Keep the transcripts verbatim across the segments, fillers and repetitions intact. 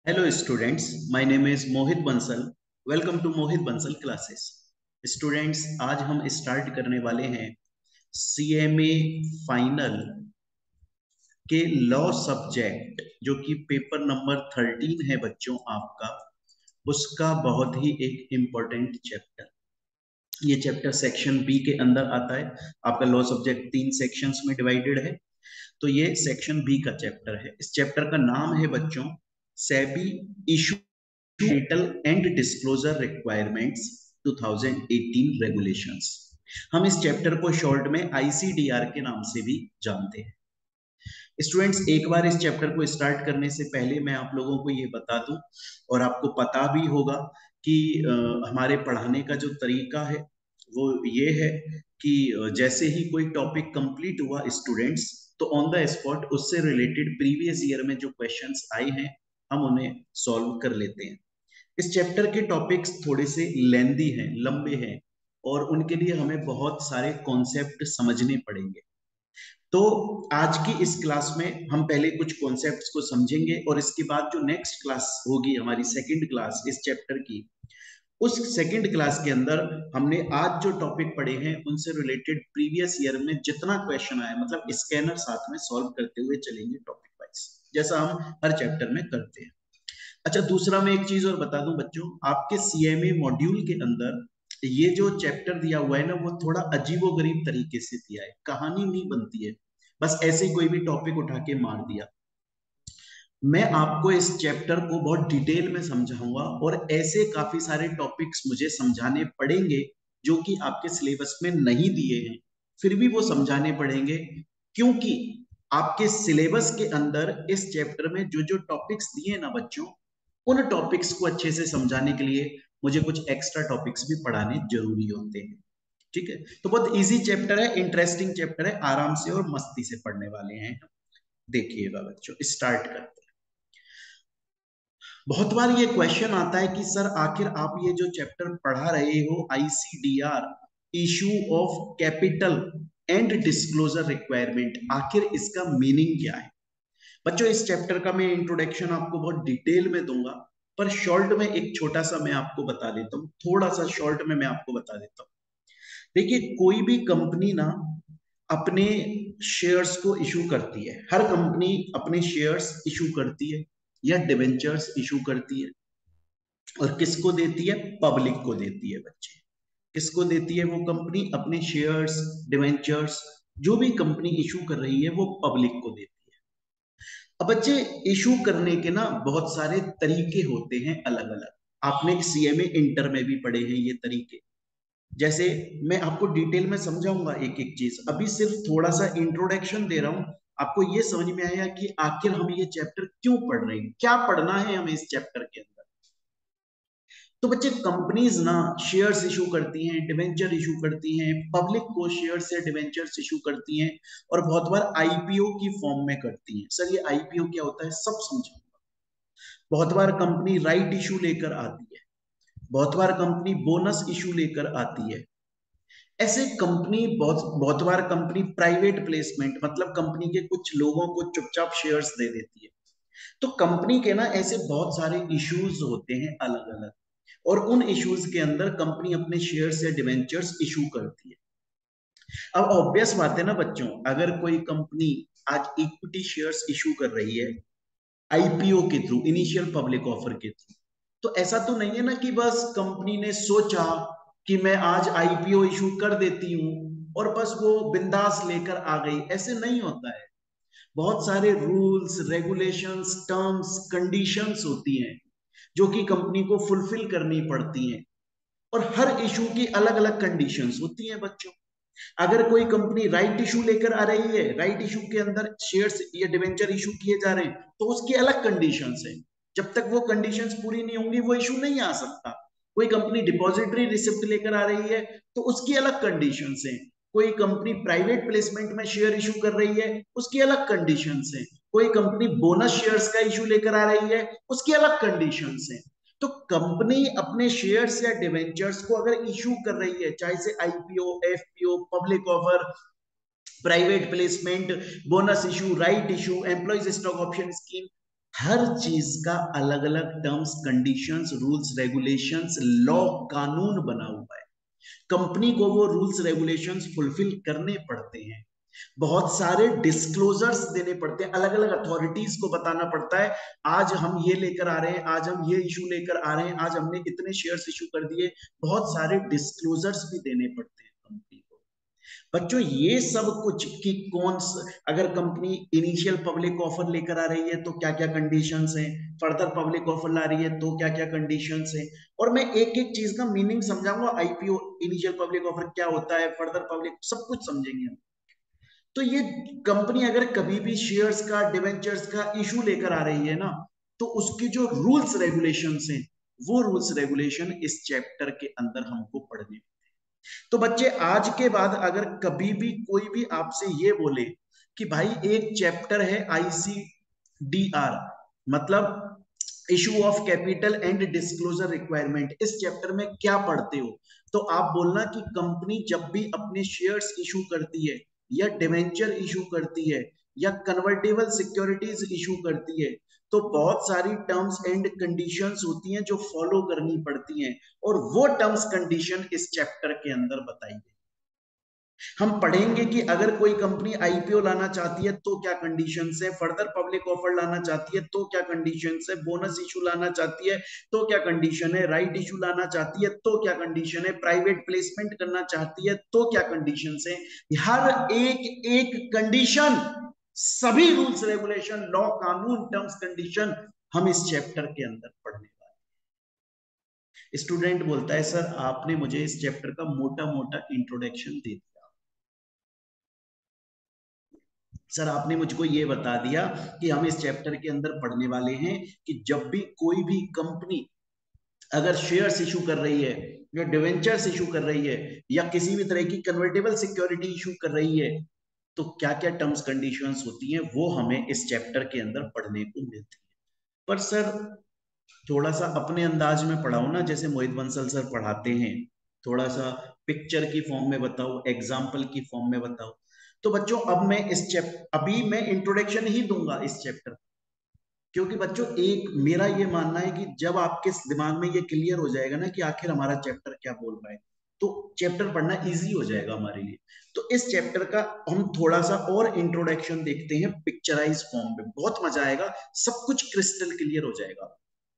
Hello students, my name is Mohit Bansal. Welcome to Mohit Bansal classes. Students, आज हम start करने वाले हैं सीएमए फाइनल के लॉ सब्जेक्ट जो कि पेपर नंबर थर्टीन है बच्चों आपका, उसका बहुत ही एक इम्पोर्टेंट चैप्टर। ये चैप्टर सेक्शन बी के अंदर आता है। आपका लॉ सब्जेक्ट तीन सेक्शंस में डिवाइडेड है, तो ये सेक्शन बी का चैप्टर है। इस चैप्टर का नाम है बच्चों SEBI issue title and disclosure requirements twenty eighteen regulations. हम इस चैप्टर को शॉर्ट में आईसीडीआर के नाम से भी जानते हैं। स्टूडेंट्स, एक बार इस चैप्टर को स्टार्ट करने से पहले मैं आप लोगों को ये बता दूं, और आपको पता भी होगा कि आ, हमारे पढ़ाने का जो तरीका है वो ये है कि जैसे ही कोई टॉपिक कंप्लीट हुआ स्टूडेंट्स, तो ऑन द स्पॉट उससे रिलेटेड प्रीवियस ईयर में जो क्वेश्चंस आए हैं हम उन्हें सॉल्व कर लेते हैं। इस चैप्टर के टॉपिक्स थोड़े से लेंदी हैं, लंबे हैं, और उनके लिए हमें बहुत सारे कॉन्सेप्ट समझने पड़ेंगे। तो आज की इस क्लास में हम पहले कुछ कॉन्सेप्ट्स को समझेंगे, और इसके बाद जो नेक्स्ट क्लास होगी हमारी सेकंड क्लास इस चैप्टर की, उस सेकंड क्लास के अंदर हमने आज जो टॉपिक पढ़े हैं उनसे रिलेटेड प्रीवियस ईयर में जितना क्वेश्चन आया, मतलब स्कैनर साथ में सॉल्व करते हुए चलेंगे टॉपिक वाइज, जैसा हम हर चैप्टर में करते हैं। अच्छा, दूसरा मैं एक चीज और बता दूं बच्चों, आपके सीएमए मॉड्यूल के अंदर ये जो चैप्टर दिया हुआ है ना, वो थोड़ा अजीबोगरीब तरीके से दिया है। कहानी नहीं बनती है बस ऐसे ही कोई भी टॉपिक उठा के मार दिया। मैं आपको इस चैप्टर को बहुत डिटेल में समझाऊंगा, और ऐसे काफी सारे टॉपिक्स मुझे समझाने पड़ेंगे जो कि आपके सिलेबस में नहीं दिए हैं, फिर भी वो समझाने पड़ेंगे, क्योंकि आपके सिलेबस के अंदर इस चैप्टर में जो जो टॉपिक्स दिए ना बच्चों, उन टॉपिक्स को अच्छे से समझाने के लिए मुझे कुछ एक्स्ट्रा टॉपिक्स भी पढ़ाने जरूरी होते हैं। ठीक है, तो बहुत इजी चैप्टर है, इंटरेस्टिंग चैप्टर है, आराम से और मस्ती से पढ़ने वाले हैं। देखिएगा बच्चों, स्टार्ट करते हैं। बहुत बार ये क्वेश्चन आता है कि सर आखिर आप ये जो चैप्टर पढ़ा रहे हो ICDR, issue of capital and disclosure requirement, आखिर इसका मीनिंग क्या है? बच्चों, इस चैप्टर का मैं इंट्रोडक्शन आपको बहुत डिटेल में दूंगा, पर शॉर्ट में एक छोटा सा मैं आपको बता देता हूँ, थोड़ा सा शॉर्ट में मैं आपको बता देता हूँ। देखिए, कोई भी कंपनी ना अपने शेयर्स को इशू करती है, हर कंपनी अपने शेयर्स इशू करती है या डिवेंचर्स इशू करती है, और किसको देती है? पब्लिक को देती है बच्चे। किसको देती है वो कंपनी? अपने शेयर्स, डिवेंचर्स, जो भी कंपनी इशू कर रही है वो पब्लिक को देती है। अब बच्चे, इशू करने के ना बहुत सारे तरीके होते हैं अलग अलग। आपने सीएमए इंटर में भी पढ़े हैं ये तरीके। जैसे मैं आपको डिटेल में समझाऊंगा एक एक चीज, अभी सिर्फ थोड़ा सा इंट्रोडक्शन दे रहा हूं, आपको ये समझ में आएगा कि आखिर हम ये चैप्टर क्यों पढ़ रहे हैं, क्या पढ़ना है हमें इस चैप्टर के अंदर। तो बच्चे, कंपनीज ना शेयर्स इशू करती हैं, डिवेंचर इशू करती हैं, पब्लिक को शेयर्स या डिवेंचर्स इशू करती हैं, और बहुत बार आईपीओ की फॉर्म में करती हैं। सर ये आईपीओ क्या होता है, सब समझाऊंगा। बहुत बार कंपनी राइट इशू लेकर आती है, बहुत बार कंपनी बोनस इशू लेकर आती है। ऐसे कंपनी बहुत बहुत बार कंपनी प्राइवेट प्लेसमेंट, मतलब कंपनी के कुछ लोगों को चुपचाप शेयर्स दे देती है। तो कंपनी के ना ऐसे बहुत सारे इश्यूज होते हैं अलग अलग, और उन इश्यूज के अंदर कंपनी अपने शेयर्स या डिवेंचर्स इशू करती है। अब ऑब्वियस बात है ना बच्चों, अगर कोई कंपनी आज इक्विटी शेयर्स इशू कर रही है आईपीओ के थ्रू, इनिशियल पब्लिक ऑफर के थ्रू, तो ऐसा तो नहीं है ना कि बस कंपनी ने सोचा कि मैं आज आईपीओ इशू कर देती हूं और बस वो बिंदास लेकर आ गई। ऐसे नहीं होता है। बहुत सारे रूल्स, रेगुलेशंस, टर्म्स, कंडीशंस होती हैं जो कि कंपनी को फुलफिल करनी पड़ती हैं, और हर इशू की अलग अलग कंडीशंस होती हैं बच्चों। अगर कोई कंपनी राइट इशू लेकर आ रही है, राइट इशू के अंदर शेयर्स या डिवेंचर इशू किए जा रहे हैं, तो उसकी अलग कंडीशंस है। जब तक वो कंडीशंस पूरी नहीं होंगी वो इशू नहीं आ सकता। कोई कंपनी डिपॉजिटरी रिसिप्ट लेकर आ रही है तो उसकी अलग कंडीशंस है। कोई कंपनी प्राइवेट प्लेसमेंट में शेयर इशू कर रही है, उसकी अलग कंडीशंस है। कोई कंपनी बोनस शेयर्स का इशू लेकर आ रही है, उसकी अलग कंडीशंस है। तो कंपनी अपने शेयर्स या डिवेंचर्स को अगर इशू कर रही है, चाहे से IPO, FPO, public offer, private placement, bonus issue, right issue, employees stock option scheme, हर चीज का अलग अलग terms, conditions, rules, regulations, law, कानून बना हुआ है। कंपनी को वो रूल्स रेगुलेशंस फुलफिल करने पड़ते हैं, बहुत सारे डिस्क्लोजर्स देने पड़ते हैं, अलग अलग अथॉरिटीज को बताना पड़ता है, आज हम ये लेकर आ रहे हैं, आज हम ये इशू लेकर आ रहे हैं, आज हमने इतने शेयर्स इशू कर दिए, बहुत सारे डिस्क्लोजर्स भी देने पड़ते हैं कंपनी को। बच्चों ये सब कुछ कि कौन सा, अगर कंपनी इनिशियल पब्लिक ऑफर लेकर आ रही है तो क्या क्या कंडीशंस हैं, फर्दर पब्लिक ऑफर ला रही है तो क्या क्या कंडीशंस हैं, और मैं एक एक चीज का मीनिंग समझाऊंगा, आईपीओ, इनिशियल पब्लिक ऑफर क्या होता है, फर्दर पब्लिक, सब कुछ समझेंगे हम। तो ये कंपनी अगर कभी भी शेयर्स का, डिवेंचर्स का इशू लेकर आ रही है ना, तो उसकी जो रूल्स रेगुलेशंस हैं, वो रूल्स रेगुलेशन इस चैप्टर के अंदर हमको पढ़ने। तो बच्चे आज के बाद अगर कभी भी कोई भी आपसे ये बोले कि भाई एक चैप्टर है आईसीडीआर, मतलब issue of capital and disclosure requirement, इस चैप्टर में क्या पढ़ते हो, तो आप बोलना कि कंपनी जब भी अपने शेयर्स इशू करती है, या डिवेंचर इशू करती है, या कन्वर्टेबल सिक्योरिटीज इशू करती है, तो बहुत सारी टर्म्स एंड कंडीशंस होती हैं जो फॉलो करनी पड़ती हैं, और वो टर्म्स कंडीशन इस चैप्टर के अंदर बताई गई। हम पढ़ेंगे कि अगर कोई कंपनी आईपीओ लाना चाहती है तो क्या कंडीशंस है, फर्दर पब्लिक ऑफर लाना चाहती है तो क्या कंडीशंस है, बोनस इशू लाना चाहती है तो क्या कंडीशन है, राइट इशू लाना चाहती है तो क्या कंडीशन है, प्राइवेट प्लेसमेंट करना चाहती है तो क्या कंडीशंस है, हर एक एक कंडीशन, सभी रूल्स रेगुलेशन, लॉ, कानून, टर्म्स, कंडीशन हम इस चैप्टर के अंदर पढ़ने वाले। स्टूडेंट बोलता है सर आपने मुझे इस चैप्टर का मोटा मोटा इंट्रोडक्शन दे दिया, सर आपने मुझको ये बता दिया कि हम इस चैप्टर के अंदर पढ़ने वाले हैं कि जब भी कोई भी कंपनी अगर शेयर्स इशू कर रही है, या डिवेंचर्स इशू कर रही है, या किसी भी तरह की कन्वर्टेबल सिक्योरिटी इशू कर रही है, तो क्या क्या टर्म्स कंडीशंस होती हैं वो हमें इस चैप्टर के अंदर पढ़ने को मिलती है। पर सर थोड़ा सा अपने अंदाज में पढ़ाओ ना, जैसे मोहित बंसल सर पढ़ाते हैं, थोड़ा सा पिक्चर की फॉर्म में बताओ, एग्जाम्पल की फॉर्म में बताओ। तो बच्चों अब मैं इस चैप्टर, अभी मैं इंट्रोडक्शन ही दूंगा इस चैप्टर, क्योंकि बच्चों एक मेरा ये मानना है कि जब आपके दिमाग में ये क्लियर हो जाएगा ना कि आखिर हमारा चैप्टर क्या बोल रहा है, तो चैप्टर पढ़ना इजी हो जाएगा हमारे लिए। तो इस चैप्टर का हम थोड़ा सा और इंट्रोडक्शन देखते हैं पिक्चराइज फॉर्म में, बहुत मजा आएगा, सब कुछ क्रिस्टल क्लियर हो जाएगा।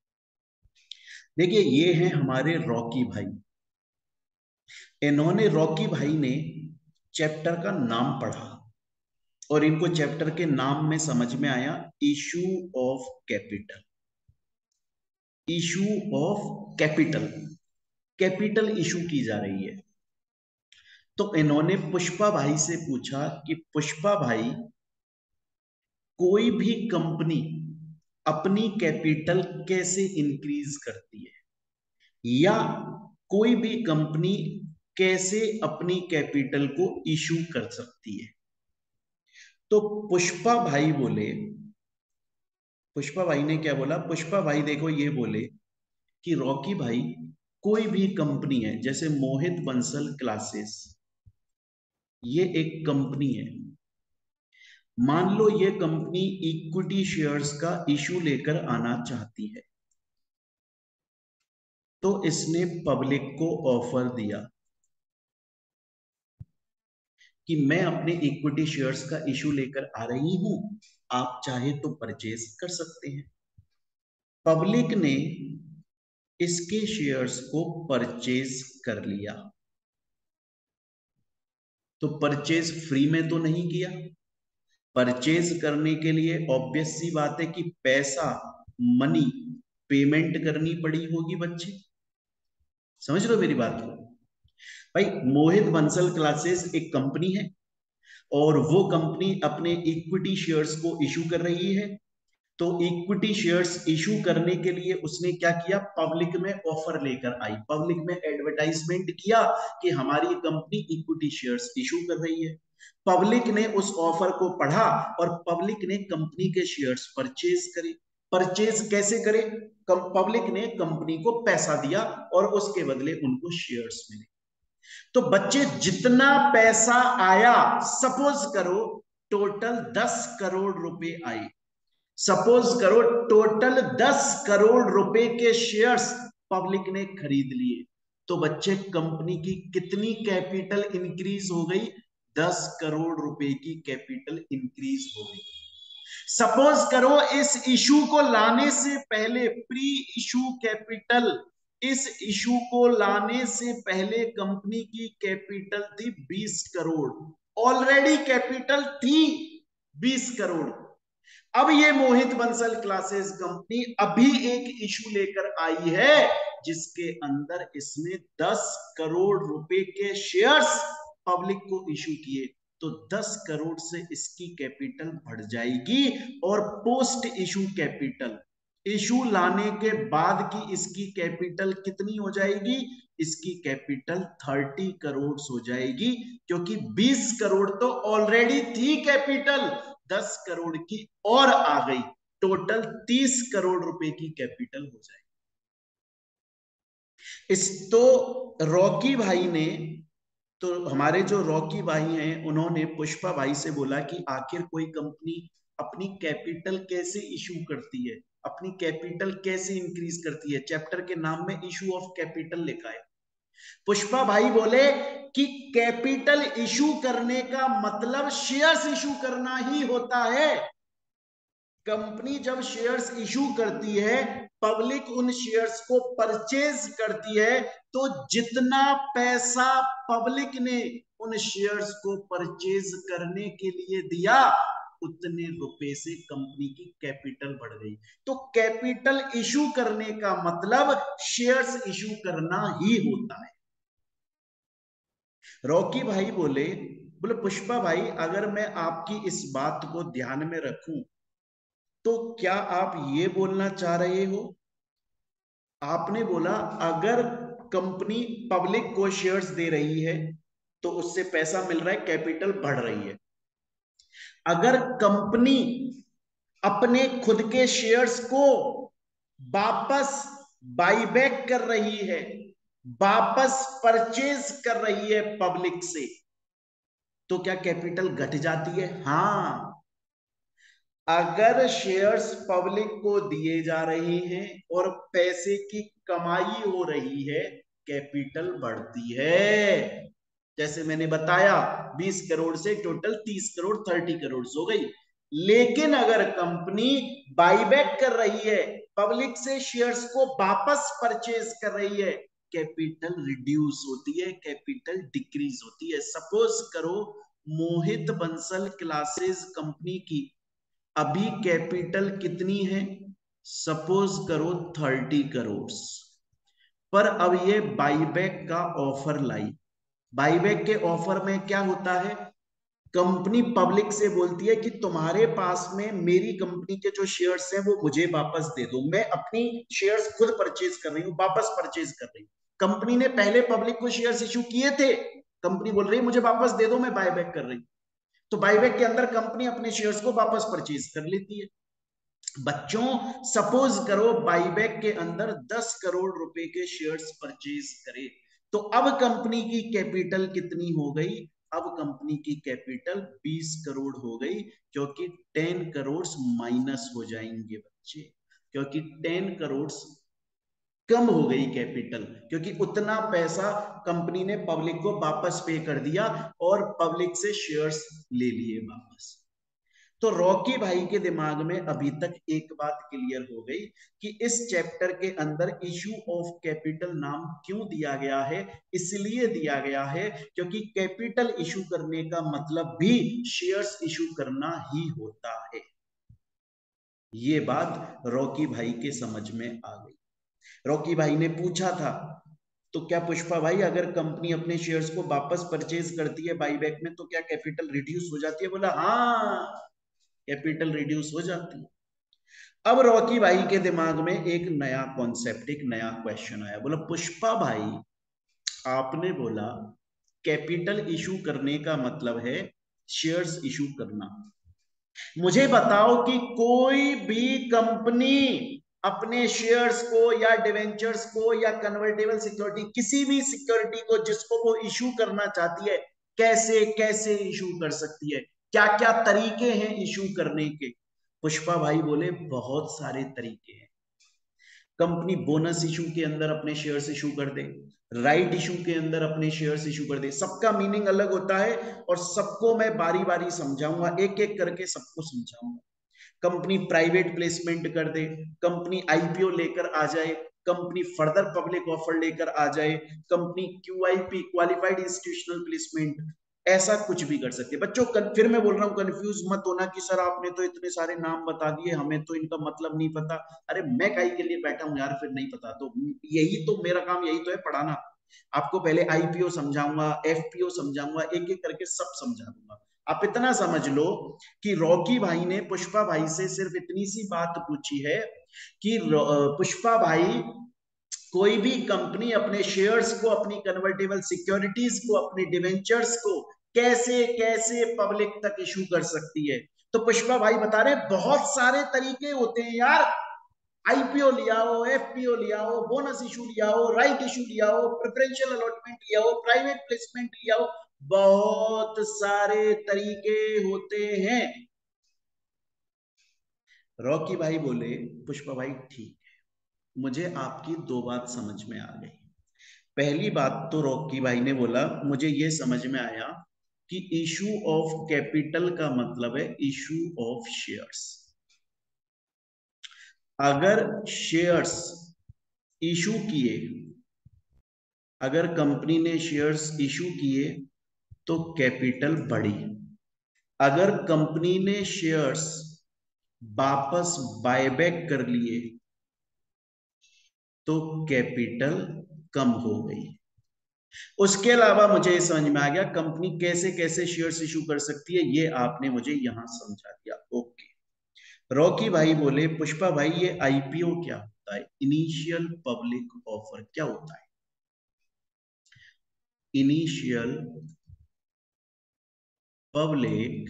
देखिए ये हैं हमारे रॉकी भाई, इन्होंने, रॉकी भाई ने चैप्टर का नाम पढ़ा और इनको चैप्टर के नाम में समझ में आया issue of capital, issue of capital, capital issue की जा रही है। तो इन्होंने पुष्पा भाई से पूछा कि पुष्पा भाई कोई भी कंपनी अपनी कैपिटल कैसे इंक्रीज करती है, या कोई भी कंपनी कैसे अपनी कैपिटल को इशू कर सकती है। तो पुष्पा भाई बोले, पुष्पा भाई ने क्या बोला, पुष्पा भाई देखो ये बोले कि रॉकी भाई कोई भी कंपनी है, जैसे मोहित बंसल क्लासेस, ये एक कंपनी है, मान लो ये कंपनी इक्विटी शेयर्स का इशू लेकर आना चाहती है, तो इसने पब्लिक को ऑफर दिया कि मैं अपने इक्विटी शेयर्स का इशू लेकर आ रही हूं, आप चाहे तो परचेज कर सकते हैं। पब्लिक ने इसके शेयर्स को परचेज कर लिया, तो परचेज फ्री में तो नहीं किया, परचेज करने के लिए ऑब्वियस सी बात है कि पैसा, मनी, पेमेंट करनी पड़ी होगी बच्चे, समझ लो मेरी बात को। भाई मोहित बंसल क्लासेस एक कंपनी है, और वो कंपनी अपने इक्विटी शेयर्स को इशू कर रही है, तो इक्विटी शेयर्स इशू करने के लिए उसने क्या किया, पब्लिक में ऑफर लेकर आई, पब्लिक में एडवर्टाइजमेंट किया कि हमारी कंपनी इक्विटी शेयर्स इशू कर रही है। पब्लिक ने उस ऑफर को पढ़ा और पब्लिक ने कंपनी के शेयर्स परचेज करे। परचेज कैसे करे, पब्लिक ने कंपनी को पैसा दिया और उसके बदले उनको शेयर्स मिले। तो बच्चे जितना पैसा आया, सपोज करो टोटल दस करोड़ रुपए आए, सपोज करो टोटल दस करोड़ रुपए के शेयर्स पब्लिक ने खरीद लिए, तो बच्चे कंपनी की कितनी कैपिटल इंक्रीज हो गई? दस करोड़ रुपए की कैपिटल इंक्रीज हो गई। सपोज करो इस इशू को लाने से पहले, प्री इशू कैपिटल, इस इशू को लाने से पहले कंपनी की कैपिटल थी बीस करोड़, ऑलरेडी कैपिटल थी बीस करोड़। अब ये मोहित बंसल क्लासेस कंपनी अभी एक इशू लेकर आई है जिसके अंदर इसने दस करोड़ रुपए के शेयर्स पब्लिक को इशू किए, तो दस करोड़ से इसकी कैपिटल बढ़ जाएगी और पोस्ट इशू कैपिटल, इशू लाने के बाद की इसकी कैपिटल कितनी हो जाएगी? इसकी कैपिटल तीस करोड़ हो जाएगी, क्योंकि बीस करोड़ तो ऑलरेडी थी कैपिटल, दस करोड़ की और आ गई, टोटल तीस करोड़ रुपए की कैपिटल हो जाएगी। इस तो रॉकी भाई ने, तो हमारे जो रॉकी भाई हैं उन्होंने पुष्पा भाई से बोला कि आखिर कोई कंपनी अपनी कैपिटल कैसे इशू करती है, अपनी कैपिटल कैसे इंक्रीज करती है, चैप्टर के नाम में इशू ऑफ कैपिटल लिखा है। पुष्पा भाई बोले कि कैपिटल इशू करने का मतलब शेयर्स इशू करना ही होता है। कंपनी जब शेयर्स इशू करती है, पब्लिक उन शेयर्स को परचेज करती है, तो जितना पैसा पब्लिक ने उन शेयर्स को परचेज करने के लिए दिया, उतने रुपए से कंपनी की कैपिटल बढ़ गई। तो कैपिटल इशू करने का मतलब शेयर्स इशू करना ही होता है। रॉकी भाई बोले बोले पुष्पा भाई, अगर मैं आपकी इस बात को ध्यान में रखूं तो क्या आप ये बोलना चाह रहे हो? आपने बोला अगर कंपनी पब्लिक को शेयर्स दे रही है तो उससे पैसा मिल रहा है, कैपिटल बढ़ रही है। अगर कंपनी अपने खुद के शेयर्स को वापस बाईबैक कर रही है, वापस परचेज कर रही है पब्लिक से, तो क्या कैपिटल घट जाती है? हाँ, अगर शेयर्स पब्लिक को दिए जा रहे हैं और पैसे की कमाई हो रही है, कैपिटल बढ़ती है। जैसे मैंने बताया बीस करोड़ से टोटल तीस करोड़ तीस करोड़ हो गई। लेकिन अगर कंपनी बाईबैक कर रही है, पब्लिक से शेयर्स को वापस परचेज कर रही है, कैपिटल रिड्यूस होती है, कैपिटल डिक्रीज होती है। सपोज करो मोहित बंसल क्लासेस कंपनी की अभी कैपिटल कितनी है? सपोज करो थर्टी करोड़, पर अब ये बाईबैक का ऑफर लाई। बाईबैक के ऑफर में क्या होता है? कंपनी पब्लिक से बोलती है कि तुम्हारे पास में मेरी कंपनी के जो शेयर्स हैं वो मुझे वापस दे दो, मैं अपनी शेयर्स खुद परचेज कर रही हूँ, वापस परचेज कर रही हूँ। कंपनी ने पहले पब्लिक को शेयर्स इशू किए थे, कंपनी बोल रही है मुझे वापस दे दो, मैं बायबैक कर रही हूँ। तो बायबैक के अंदर कंपनी अपने शेयर्स को वापस परचेज कर लेती है। बच्चों सपोज करो बाईबैक के अंदर दस करोड़ रुपए के शेयर्स परचेज करे, तो अब कंपनी की कैपिटल कितनी हो गई? अब कंपनी की कैपिटल बीस करोड़ हो गई, क्योंकि दस करोड़ माइनस हो जाएंगे बच्चे, क्योंकि दस करोड़ कम हो गई कैपिटल, क्योंकि उतना पैसा कंपनी ने पब्लिक को वापस पे कर दिया और पब्लिक से शेयर्स ले लिए वापस। तो रॉकी भाई के दिमाग में अभी तक एक बात क्लियर हो गई कि इस चैप्टर के अंदर इशू ऑफ कैपिटल नाम क्यों दिया गया है। इसलिए दिया गया है क्योंकि कैपिटल इशू करने का मतलब भी शेयर्स इशू करना ही होता है। ये बात रॉकी भाई के समझ में आ गई। रॉकी भाई ने पूछा था तो क्या पुष्पा भाई अगर कंपनी अपने शेयर्स को वापस परचेज करती है बाईबैक में तो क्या कैपिटल रिड्यूस हो जाती है? बोला हाँ, कैपिटल रिड्यूस हो जाती है। अब रॉकी भाई के दिमाग में एक नया कॉन्सेप्ट, एक नया क्वेश्चन आया। बोला पुष्पा भाई आपने बोला कैपिटल इशू करने का मतलब है शेयर्स इशू करना, मुझे बताओ कि कोई भी कंपनी अपने शेयर्स को या डिवेंचर्स को या कन्वर्टेबल सिक्योरिटी, किसी भी सिक्योरिटी को जिसको वो इशू करना चाहती है, कैसे कैसे इशू कर सकती है? क्या क्या तरीके हैं इशू करने के? पुष्पा भाई बोले बहुत सारे तरीके हैं। कंपनी बोनस इशू के अंदर अपने शेयर्स इशू कर दे, राइट इशू के अंदर अपने शेयर्स इशू कर दे, सबका मीनिंग अलग होता है और सबको मैं बारी बारी समझाऊंगा, एक एक करके सबको समझाऊंगा। कंपनी प्राइवेट प्लेसमेंट कर दे, कंपनी आईपीओ लेकर आ जाए, कंपनी फर्दर पब्लिक ऑफर लेकर आ जाए, company QIP qualified institutional placement, ऐसा कुछ भी कर सकते हैं। बच्चों फिर मैं बोल रहा हूं, कंफ्यूज मत होना कि सर आपने तो इतने सारे नाम बता दिए, हमें तो इनका मतलब नहीं पता। अरे मैं काई के लिए बैठा हूं यार, फिर नहीं पता तो यही तो मेरा काम, यही तो है पढ़ाना। आपको पहले आईपीओ समझाऊंगा, एफपीओ समझाऊंगा, एक एक करके सब समझा दूंगा। आप इतना समझ लो कि रॉकी भाई ने पुष्पा भाई से सिर्फ इतनी सी बात पूछी है कि पुष्पा भाई कोई भी कंपनी अपने शेयर्स को, अपनी कन्वर्टेबल सिक्योरिटीज को, अपने डिवेंचर्स को कैसे कैसे पब्लिक तक इशू कर सकती है। तो पुष्पा भाई बता रहे हैं बहुत सारे तरीके होते हैं यार, आईपीओ लियाओ, एफपीओ लियाओ, बोनस इशू लियाओ, राइट इशू लियाओ, प्रेफरेंशियल अलॉटमेंट लियाओ, प्राइवेट प्लेसमेंट लियाओ, बहुत सारे तरीके होते हैं। रॉकी भाई बोले पुष्पा भाई ठीक है, मुझे आपकी दो बात समझ में आ गई। पहली बात तो रॉकी भाई ने बोला मुझे ये समझ में आया कि इशू ऑफ कैपिटल का मतलब है इशू ऑफ शेयर्स। अगर शेयर्स इशू किए, अगर कंपनी ने शेयर्स इशू किए तो कैपिटल बढ़ी, अगर कंपनी ने शेयर्स वापस बायबैक कर लिए तो कैपिटल कम हो गई। उसके अलावा मुझे समझ में आ गया कंपनी कैसे कैसे शेयर्स इशू कर सकती है, ये आपने मुझे यहां समझा दिया। ओके। रॉकी भाई बोले पुष्पा भाई ये आईपीओ क्या होता है, इनिशियल पब्लिक ऑफर क्या होता है, इनिशियल पब्लिक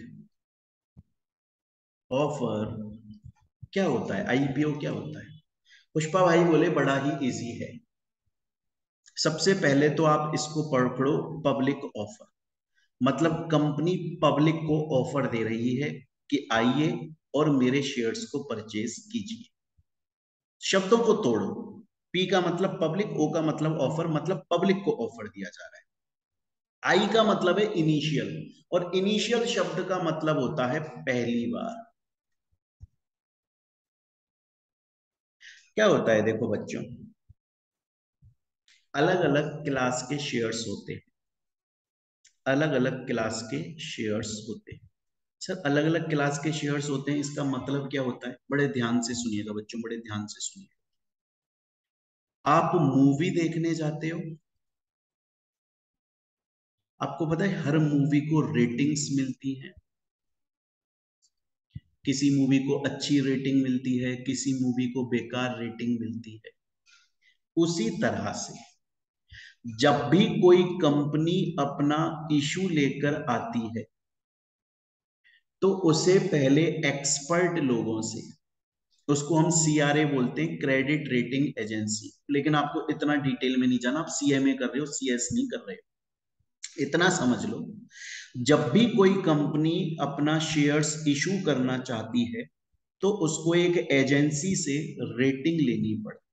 ऑफर क्या होता है, आईपीओ क्या होता है। पुष्पा भाई बोले बड़ा ही इजी है, सबसे पहले तो आप इसको पढ़ो, पब्लिक ऑफर मतलब कंपनी पब्लिक को ऑफर दे रही है कि आइए और मेरे शेयर्स को परचेज कीजिए। शब्दों को तोड़ो, पी का मतलब पब्लिक, ओ का मतलब ऑफर, मतलब पब्लिक को ऑफर दिया जा रहा है। आई का मतलब है इनिशियल, और इनिशियल शब्द का मतलब होता है पहली बार। क्या होता है देखो बच्चों, अलग अलग क्लास के शेयर्स होते हैं, अलग अलग क्लास के शेयर्स होते हैं। सर अलग अलग क्लास के शेयर्स होते हैं, इसका मतलब क्या होता है, बड़े ध्यान से सुनिएगा बच्चों, बड़े ध्यान से सुनिएगा। आप मूवी देखने जाते हो, आपको पता है हर मूवी को रेटिंग्स मिलती हैं, किसी मूवी को अच्छी रेटिंग मिलती है, किसी मूवी को बेकार रेटिंग मिलती है। उसी तरह से जब भी कोई कंपनी अपना इशू लेकर आती है तो उसे पहले एक्सपर्ट लोगों से, उसको हम सीआरए बोलते हैं, क्रेडिट रेटिंग एजेंसी, लेकिन आपको इतना डिटेल में नहीं जाना, आप सीएमए कर रहे हो, सीएस नहीं कर रहे हो, इतना समझ लो। जब भी कोई कंपनी अपना शेयर्स इशू करना चाहती है तो उसको एक एजेंसी से रेटिंग लेनी पड़ती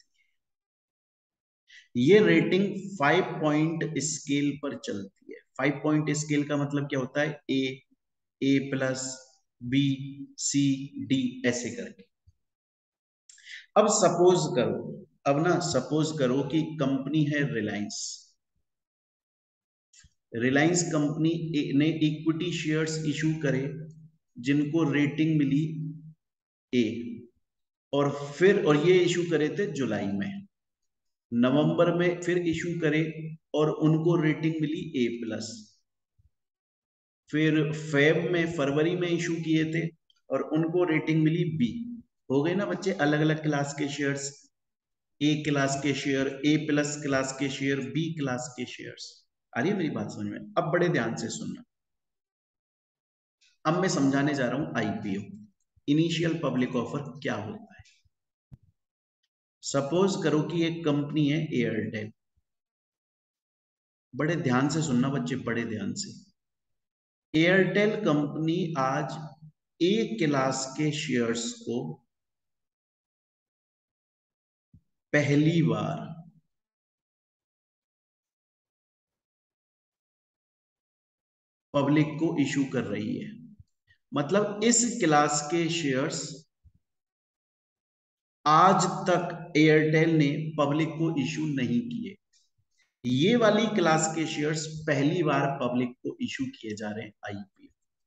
है। ये रेटिंग फाइव पॉइंट स्केल पर चलती है। फाइव पॉइंट स्केल का मतलब क्या होता है, A, A plus, B, C, D, ऐसे करके। अब सपोज करो, अब ना सपोज करो कि कंपनी है रिलायंस, रिलायंस कंपनी ने इक्विटी शेयर्स इशू करे जिनको रेटिंग मिली ए, और फिर और ये इशू करे थे जुलाई में, नवंबर में फिर इशू करे और उनको रेटिंग मिली ए प्लस, फिर फेब में, फरवरी में इशू किए थे और उनको रेटिंग मिली बी। हो गए ना बच्चे अलग अलग क्लास के शेयर्स, ए क्लास के शेयर, ए प्लस क्लास के शेयर, बी क्लास के शेयर्स। आ रही है मेरी बात समझ में, अब बड़े ध्यान से सुनना। अब मैं समझाने जा रहा हूं आईपीओ, इनिशियल पब्लिक ऑफर क्या होता है। सपोज करो कि एक कंपनी है एयरटेल, बड़े ध्यान से सुनना बच्चे, बड़े ध्यान से। एयरटेल कंपनी आज ए क्लास के शेयर्स को पहली बार पब्लिक को इशू कर रही है। मतलब इस क्लास के शेयर्स आज तक एयरटेल ने पब्लिक को इशू नहीं किए। ये वाली क्लास के शेयर्स पहली बार पब्लिक को इशू किए जा रहे हैं आईपीओ।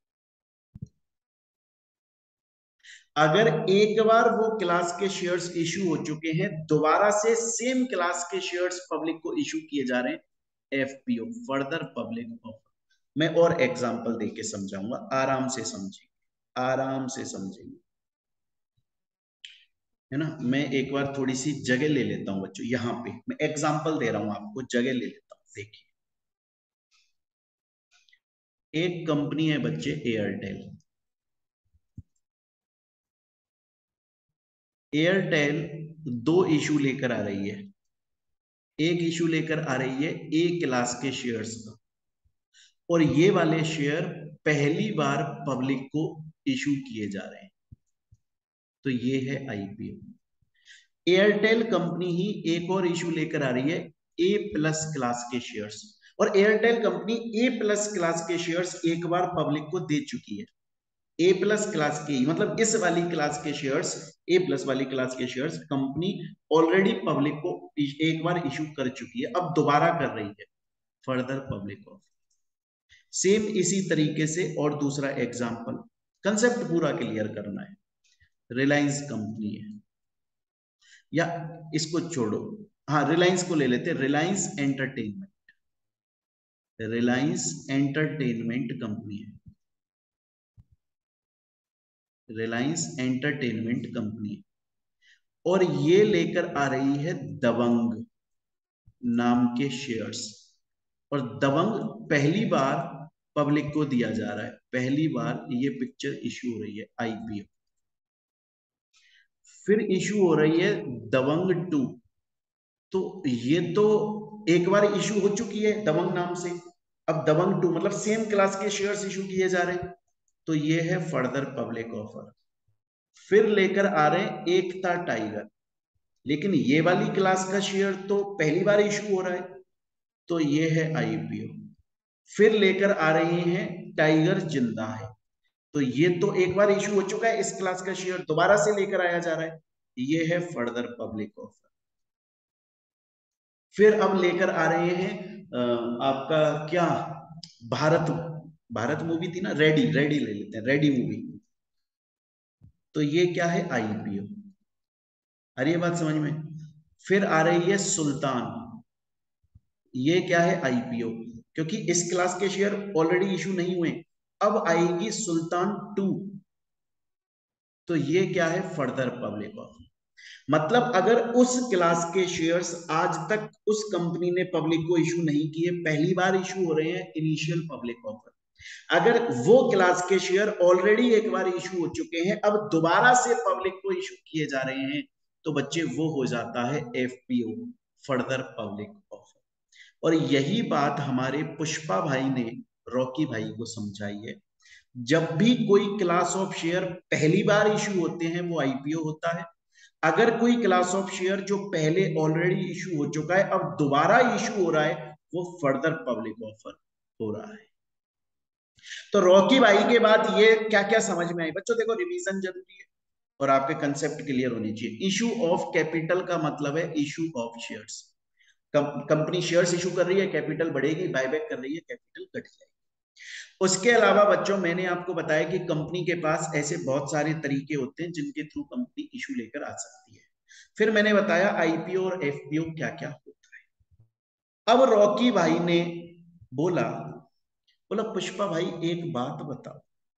अगर एक बार वो क्लास के शेयर्स इशू हो चुके हैं, दोबारा से सेम क्लास के शेयर्स पब्लिक को इशू किए जा रहे हैं, एफपीओ, फर्दर पब्लिक ऑफर। मैं और एग्जांपल देके समझाऊंगा, आराम से समझिए, आराम से समझिए, है ना। मैं एक बार थोड़ी सी जगह ले लेता हूं बच्चों, यहाँ पे मैं एग्जांपल दे रहा हूं आपको, जगह ले लेता हूं। देखिए, एक कंपनी है बच्चे एयरटेल। एयरटेल दो इशू लेकर आ रही है। एक इशू लेकर आ रही है ए क्लास के शेयर्स का, और ये वाले शेयर पहली बार पब्लिक को इशू किए जा रहे हैं। तो ये है आईपीओ। एयरटेल कंपनी ही एक और इशू लेकर आ रही है ए प्लस क्लास के शेयर्स, और Airtel company A plus class के शेयर्स एक बार पब्लिक को दे चुकी है। ए प्लस क्लास के, मतलब इस वाली क्लास के शेयर्स, ए प्लस वाली क्लास के शेयर्स कंपनी ऑलरेडी पब्लिक को एक बार इशू कर चुकी है, अब दोबारा कर रही है, फर्दर पब्लिक ऑफर। सेम इसी तरीके से और दूसरा एग्जांपल, कंसेप्ट पूरा क्लियर करना है। रिलायंस कंपनी है, या इसको छोड़ो, हाँ रिलायंस को ले लेते, Reliance Entertainment, Reliance Entertainment company है, रिलायंस एंटरटेनमेंट कंपनी है, और ये लेकर आ रही है दबंग नाम के शेयर्स, और दबंग पहली बार पब्लिक को दिया जा रहा है, पहली बार ये पिक्चर इशू हो रही है आईपीओ। फिर इशू हो रही है दबंग टू। तो ये तो एक बार इशू हो चुकी है दबंग नाम से, अब दबंग टू मतलब सेम क्लास के शेयर्स इशू किए जा रहे हैं, तो ये है फर्दर पब्लिक ऑफर। फिर लेकर आ रहे हैं एकता टाइगर, लेकिन ये वाली क्लास का शेयर तो पहली बार इशू हो रहा है, तो ये है आईपीओ। फिर लेकर आ रहे हैं टाइगर जिंदा है, तो ये तो एक बार इशू हो चुका है, इस क्लास का शेयर दोबारा से लेकर आया जा रहा है, ये है फर्दर पब्लिक ऑफर। फिर अब लेकर आ रहे हैं अ, आपका क्या, भारत, भारत मूवी थी ना, रेडी, रेडी ले लेते हैं, रेडी मूवी, तो ये क्या है आईपीओ। अरे ये बात समझ में। फिर आ रही है सुल्तान, ये क्या है आईपीओ, क्योंकि इस क्लास के शेयर ऑलरेडी इशू नहीं हुए। अब आएगी सुल्तान टू, तो ये क्या है फर्दर पब्लिक ऑफर। मतलब अगर उस क्लास के शेयर्स आज तक उस कंपनी ने पब्लिक को इशू नहीं किए, पहली बार इशू हो रहे हैं, इनिशियल पब्लिक ऑफर। अगर वो क्लास के शेयर ऑलरेडी एक बार इशू हो चुके हैं, अब दोबारा से पब्लिक को इशू किए जा रहे हैं, तो बच्चे वो हो जाता है एफपीओ, फर्दर पब्लिक ऑफर। और यही बात हमारे पुष्पा भाई ने रॉकी भाई को समझाई है। जब भी कोई क्लास ऑफ शेयर पहली बार इशू होते हैं, वो आईपीओ होता है। अगर कोई क्लास ऑफ शेयर जो पहले ऑलरेडी इशू हो चुका है, अब दोबारा इशू हो रहा है, वो फर्दर पब्लिक ऑफर हो रहा है। तो रॉकी भाई के बाद ये क्या क्या समझ में आई बच्चों, देखो रिवीजन जरूरी है और आपके कंसेप्ट क्लियर होने चाहिए। इशू ऑफ कैपिटल का मतलब है issue of shares. Company shares issue कर रही है, कैपिटल बढ़ेगी, बायबैक कर रही है, कैपिटल घट जाएगी। उसके अलावा बच्चों मैंने आपको बताया कि कंपनी के पास ऐसे बहुत सारे तरीके होते हैं जिनके थ्रू कंपनी इशू लेकर आ सकती है। फिर मैंने बताया आईपीओ और एफपीओ क्या क्या होता है। अब रॉकी भाई ने बोला बोला पुष्पा भाई एक बात बताओ,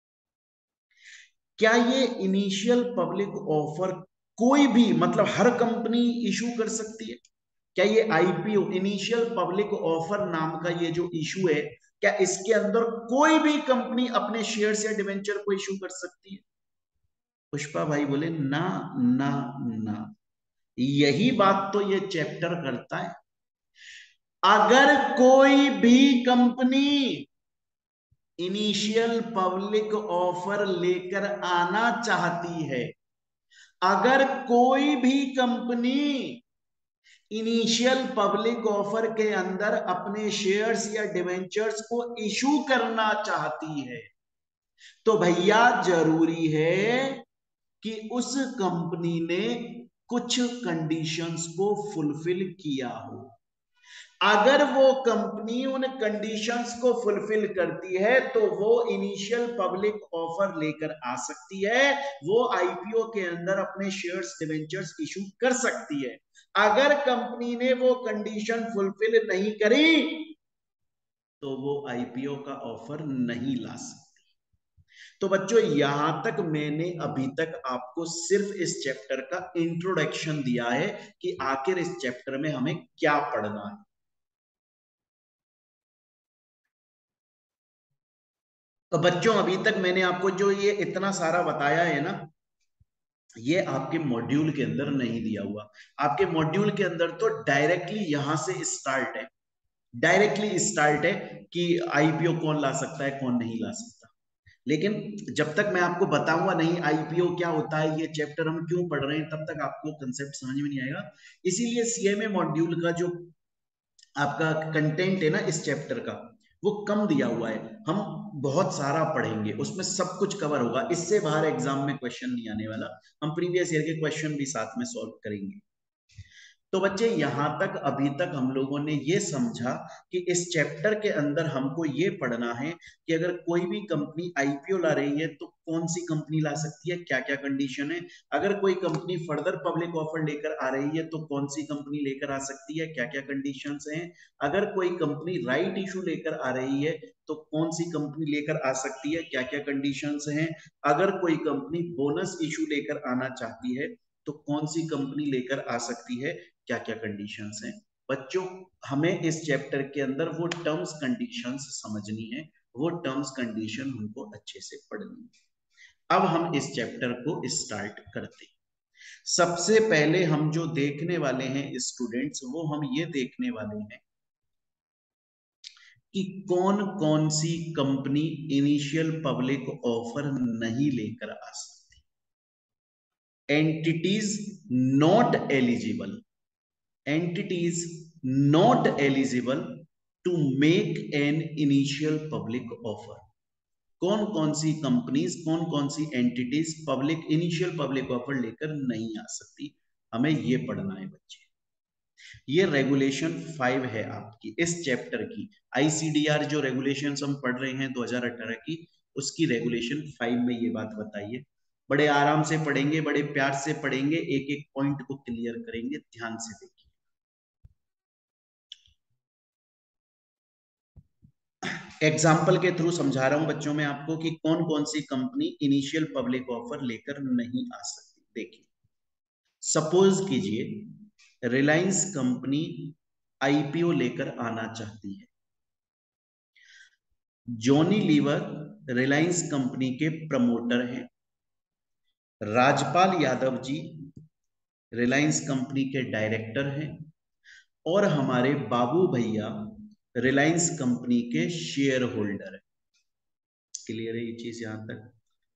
क्या ये इनिशियल पब्लिक ऑफर कोई भी, मतलब हर कंपनी इशू कर सकती है? क्या ये आईपीओ, इनिशियल पब्लिक ऑफर नाम का ये जो इशू है, क्या इसके अंदर कोई भी कंपनी अपने शेयर्स या डिवेंचर को इशू कर सकती है? पुष्पा भाई बोले ना, ना, ना। यही बात तो ये चैप्टर करता है। अगर कोई भी कंपनी इनिशियल पब्लिक ऑफर लेकर आना चाहती है, अगर कोई भी कंपनी इनिशियल पब्लिक ऑफर के अंदर अपने शेयर्स या डिवेंचर्स को इशू करना चाहती है, तो भैया जरूरी है कि उस कंपनी ने कुछ कंडीशंस को फुलफिल किया हो। अगर वो कंपनी उन कंडीशंस को फुलफिल करती है तो वो इनिशियल पब्लिक ऑफर लेकर आ सकती है, वो आईपीओ के अंदर अपने शेयर्स डिवेंचर्स इशू कर सकती है। अगर कंपनी ने वो कंडीशन फुलफिल नहीं करी तो वो आईपीओ का ऑफर नहीं ला सकती। तो बच्चों यहां तक मैंने अभी तक आपको सिर्फ इस चैप्टर का इंट्रोडक्शन दिया है कि आखिर इस चैप्टर में हमें क्या पढ़ना है। तो बच्चों अभी तक मैंने आपको जो ये इतना सारा बताया है ना, ये आपके मॉड्यूल के अंदर नहीं दिया हुआ। आपके मॉड्यूल के अंदर तो डायरेक्टली यहां से स्टार्ट है, डायरेक्टली स्टार्ट है कि आईपीओ कौन ला सकता है कौन नहीं ला सकता। लेकिन जब तक मैं आपको बताऊंगा नहीं आईपीओ क्या होता है, ये चैप्टर हम क्यों पढ़ रहे हैं, तब तक आपको कंसेप्ट समझ में नहीं आएगा। इसीलिए सीएमए मॉड्यूल का जो आपका कंटेंट है ना इस चैप्टर का, वो कम दिया हुआ है। हम बहुत सारा पढ़ेंगे, उसमें सब कुछ कवर होगा, इससे बाहर एग्जाम में क्वेश्चन नहीं आने वाला। हम प्रीवियस ईयर के क्वेश्चन भी साथ में सॉल्व करेंगे। तो बच्चे यहां तक अभी तक हम लोगों ने ये समझा कि इस चैप्टर के अंदर हमको ये पढ़ना है कि अगर कोई भी कंपनी आईपीओ ला रही है तो कौन सी कंपनी ला सकती है, क्या क्या कंडीशन है। अगर कोई कंपनी फर्दर पब्लिक ऑफर लेकर आ रही है तो कौन सी कंपनी लेकर आ सकती है, क्या क्या कंडीशंस हैं। अगर कोई कंपनी राइट इशू लेकर आ रही है तो कौन सी कंपनी लेकर आ सकती है, क्या क्या कंडीशंस हैं। अगर कोई कंपनी बोनस इशू लेकर आना चाहती है तो कौन सी कंपनी लेकर आ सकती है, क्या क्या कंडीशंस हैं। बच्चों हमें इस चैप्टर के अंदर वो टर्म्स कंडीशंस समझनी है, वो टर्म्स कंडीशन हमको अच्छे से पढ़नी है। अब हम इस चैप्टर को स्टार्ट करते हैं। सबसे पहले हम जो देखने वाले हैं स्टूडेंट्स, वो हम ये देखने वाले हैं कि कौन कौन सी कंपनी इनिशियल पब्लिक ऑफर नहीं लेकर आ सकती। Entities not eligible, entities not eligible to make an initial public offer। कौन कौन सी कंपनीज, कौन कौन सी entities public initial public offer लेकर नहीं आ सकती, हमें ये पढ़ना है बच्चे। ये रेगुलेशन फाइव है आपकी इस चैप्टर की। आईसीडीआर जो रेगुलेशंस हम पढ़ रहे हैं दो हज़ार अठारह की, उसकी रेगुलेशन फाइव में ये बात बताइए। बड़े आराम से पढ़ेंगे, बड़े प्यार से पढ़ेंगे, एक एक पॉइंट को क्लियर करेंगे, ध्यान से देखिए। एग्जाम्पल के थ्रू समझा रहा हूं बच्चों में आपको कि कौन कौन सी कंपनी इनिशियल पब्लिक ऑफर लेकर नहीं आ सकती। देखिए सपोज कीजिए रिलायंस कंपनी आईपीओ लेकर आना चाहती है। जॉनी लीवर रिलायंस कंपनी के प्रमोटर हैं। राजपाल यादव जी रिलायंस कंपनी के डायरेक्टर हैं और हमारे बाबू भैया रिलायंस कंपनी के शेयर होल्डर है। क्लियर है ये चीज यहां तक।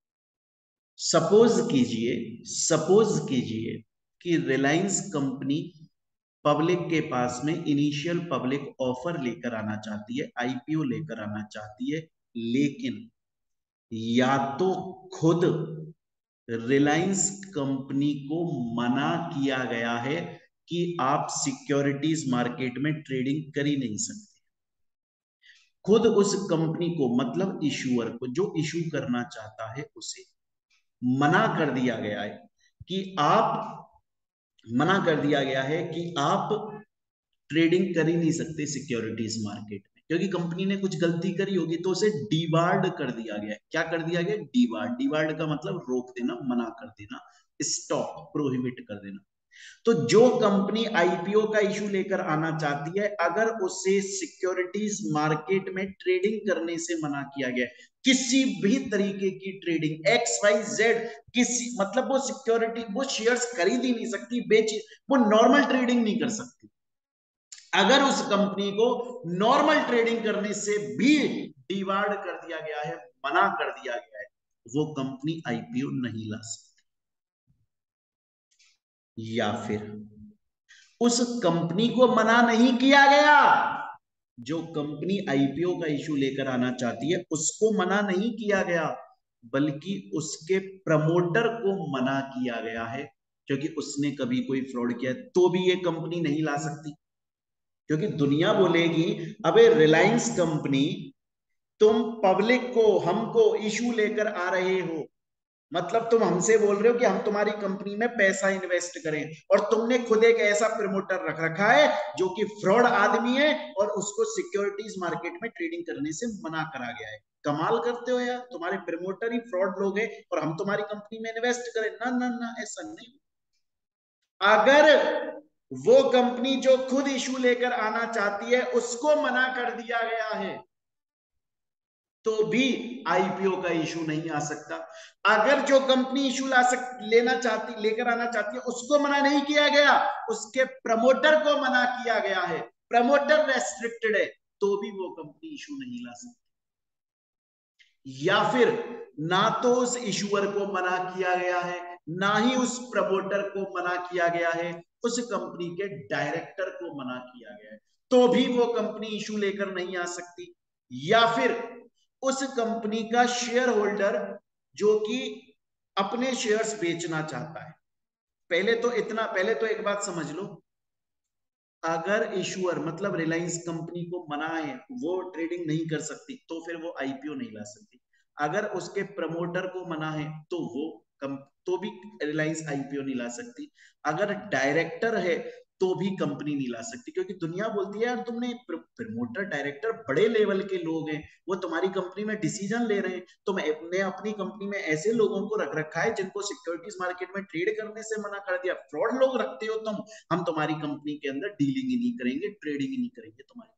सपोज कीजिए सपोज कीजिए कि रिलायंस कंपनी पब्लिक के पास में इनिशियल पब्लिक ऑफर लेकर आना चाहती है, आईपीओ लेकर आना चाहती है, लेकिन या तो खुद रिलायंस कंपनी को मना किया गया है कि आप सिक्योरिटीज मार्केट में ट्रेडिंग कर ही नहीं सकते। खुद उस कंपनी को मतलब इशूअर को, जो इशू करना चाहता है उसे मना कर दिया गया है कि आप मना कर दिया गया है कि आप ट्रेडिंग कर ही नहीं सकते सिक्योरिटीज मार्केट में, क्योंकि कंपनी ने कुछ गलती करी होगी तो उसे डीबार्ड कर दिया गया है। क्या कर दिया गया? डीबार्ड। डीबार्ड का मतलब रोक देना, मना कर देना, स्टॉप, प्रोहिबिट कर देना। तो जो कंपनी आईपीओ का इशू लेकर आना चाहती है, अगर उसे सिक्योरिटीज मार्केट में ट्रेडिंग करने से मना किया गया, किसी भी तरीके की ट्रेडिंग एक्स वाई जेड, किसी मतलब वो सिक्योरिटी वो शेयर्स खरीद ही नहीं सकती, बेच, वो नॉर्मल ट्रेडिंग नहीं कर सकती। अगर उस कंपनी को नॉर्मल ट्रेडिंग करने से भी डिवार्ड कर दिया गया है, मना कर दिया गया है, वो कंपनी आईपीओ नहीं ला सकती। या फिर उस कंपनी को मना नहीं किया गया, जो कंपनी आईपीओ का इशू लेकर आना चाहती है उसको मना नहीं किया गया, बल्कि उसके प्रमोटर को मना किया गया है, क्योंकि उसने कभी कोई फ्रॉड किया तो भी ये कंपनी नहीं ला सकती। क्योंकि दुनिया बोलेगी अबे रिलायंस कंपनी, तुम पब्लिक को, हमको इशू लेकर आ रहे हो, मतलब तुम हमसे बोल रहे हो कि हम तुम्हारी कंपनी में पैसा इन्वेस्ट करें, और तुमने खुद एक ऐसा प्रमोटर रख रखा है जो कि फ्रॉड आदमी है और उसको सिक्योरिटीज मार्केट में ट्रेडिंग करने से मना करा गया है। कमाल करते हो यार, तुम्हारे प्रमोटर ही फ्रॉड लोग हैं और हम तुम्हारी कंपनी में इन्वेस्ट करें? ना ना ना, ऐसा नहीं। अगर वो कंपनी जो खुद इशू लेकर आना चाहती है उसको मना कर दिया गया है तो भी आईपीओ का इशू नहीं आ सकता। अगर जो कंपनी इशू ला सक लेना चाहती लेकर आना चाहती है उसको मना नहीं किया गया, उसके प्रमोटर को मना किया गया है, प्रमोटर रेस्ट्रिक्टेड है, तो भी वो कंपनी इशू नहीं ला सकती। या फिर ना तो उस इशूअर को मना किया गया है, ना ही उस प्रमोटर को मना किया गया है, उस कंपनी के डायरेक्टर को मना किया गया है, तो भी वो कंपनी इशू लेकर नहीं आ सकती। या फिर उस कंपनी का शेयर होल्डर जो कि अपने शेयर्स बेचना चाहता है, पहले तो इतना पहले तो एक बात समझ लो, अगर इशूअर मतलब रिलायंस कंपनी को मना है, वो ट्रेडिंग नहीं कर सकती, तो फिर वो आईपीओ नहीं ला सकती। अगर उसके प्रमोटर को मना है तो वो कम तो भी रिलायंस आईपीओ नहीं ला सकती। अगर डायरेक्टर है तो भी कंपनी नहीं ला सकती, क्योंकि दुनिया बोलती है यार तुमने प्रमोटर डायरेक्टर बड़े लेवल के लोग हैं, वो तुम्हारी कंपनी में डिसीजन ले रहे हैं, तुमने अपनी कंपनी में ऐसे लोगों को रख रखा है जिनको सिक्योरिटीज मार्केट में ट्रेड करने से मना कर दिया, फ्रॉड लोग रखते हो तुम, हम तुम्हारी कंपनी के अंदर डीलिंग ही नहीं करेंगे, ट्रेडिंग ही नहीं करेंगे तुम्हारी।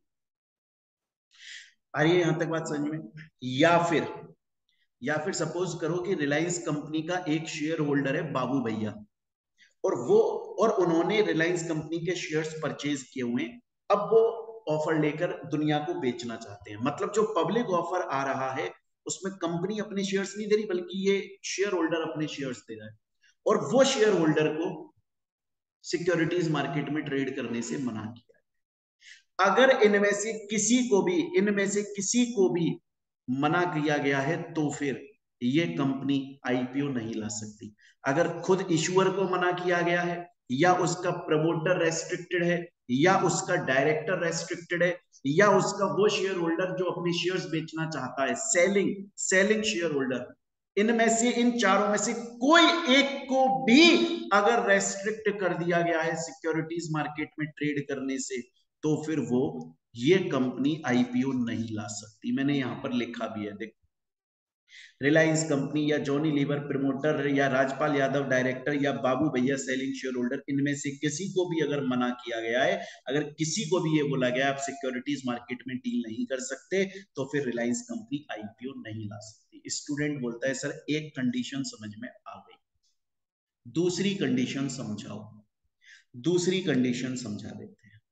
आइए यहां तक बात समझ में। या फिर या फिर सपोज करो कि रिलायंस कंपनी का एक शेयर होल्डर है बाबू भैया, और वो और उन्होंने रिलायंस कंपनी के शेयर्स परचेज किए हुए हैं। अब वो ऑफर लेकर दुनिया को बेचना चाहते हैं, मतलब जो पब्लिक ऑफर आ रहा है उसमें कंपनी अपने शेयर्स नहीं दे रही, बल्कि ये शेयर होल्डर अपने शेयर्स दे रहा है, और वो शेयर होल्डर को सिक्योरिटीज मार्केट में ट्रेड करने से मना किया। अगर इनमें से किसी को भी इनमें से किसी को भी मना किया गया है तो फिर ये कंपनी आईपीओ नहीं ला सकती। अगर खुद इशूअर को मना किया गया है, या उसका प्रमोटर रेस्ट्रिक्टेड है, या उसका डायरेक्टर रेस्ट्रिक्टेड है, या उसका वो शेयर होल्डर जो अपने शेयर्स बेचना चाहता है, सेलिंग सेलिंग शेयर होल्डर, इनमें से इन चारों में से कोई एक को भी अगर रेस्ट्रिक्ट कर दिया गया है सिक्योरिटीज मार्केट में ट्रेड करने से, तो फिर वो ये कंपनी आईपीओ नहीं ला सकती। मैंने यहां पर लिखा भी है, देखो, रिलायंस कंपनी या जॉनी लीवर प्रमोटर या राजपाल यादव डायरेक्टर या बाबू भैया सेलिंग शेयर होल्डर, इनमें से किसी को भी अगर मना किया गया है, अगर किसी को भी ये बोला गया आप सिक्योरिटीज मार्केट में डील नहीं कर सकते, तो फिर रिलायंस कंपनी आईपीओ नहीं ला सकती। स्टूडेंट बोलता है सर एक कंडीशन समझ में आ गई, दूसरी कंडीशन समझाओ। दूसरी कंडीशन समझा देते हैं।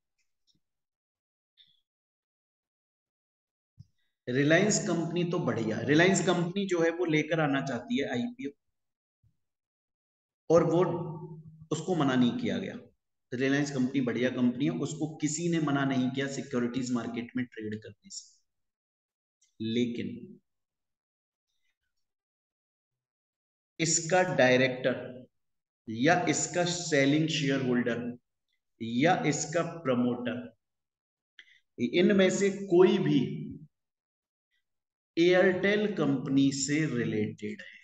रिलायंस कंपनी तो बढ़िया, रिलायंस कंपनी जो है वो लेकर आना चाहती है आईपीओ, और वो उसको मना नहीं किया गया। रिलायंस कंपनी बढ़िया कंपनी है, उसको किसी ने मना नहीं किया सिक्योरिटीज मार्केट में ट्रेड करने से। लेकिन इसका डायरेक्टर या इसका सेलिंग शेयर होल्डर या इसका प्रमोटर, इनमें से कोई भी एयरटेल कंपनी से रिलेटेड है।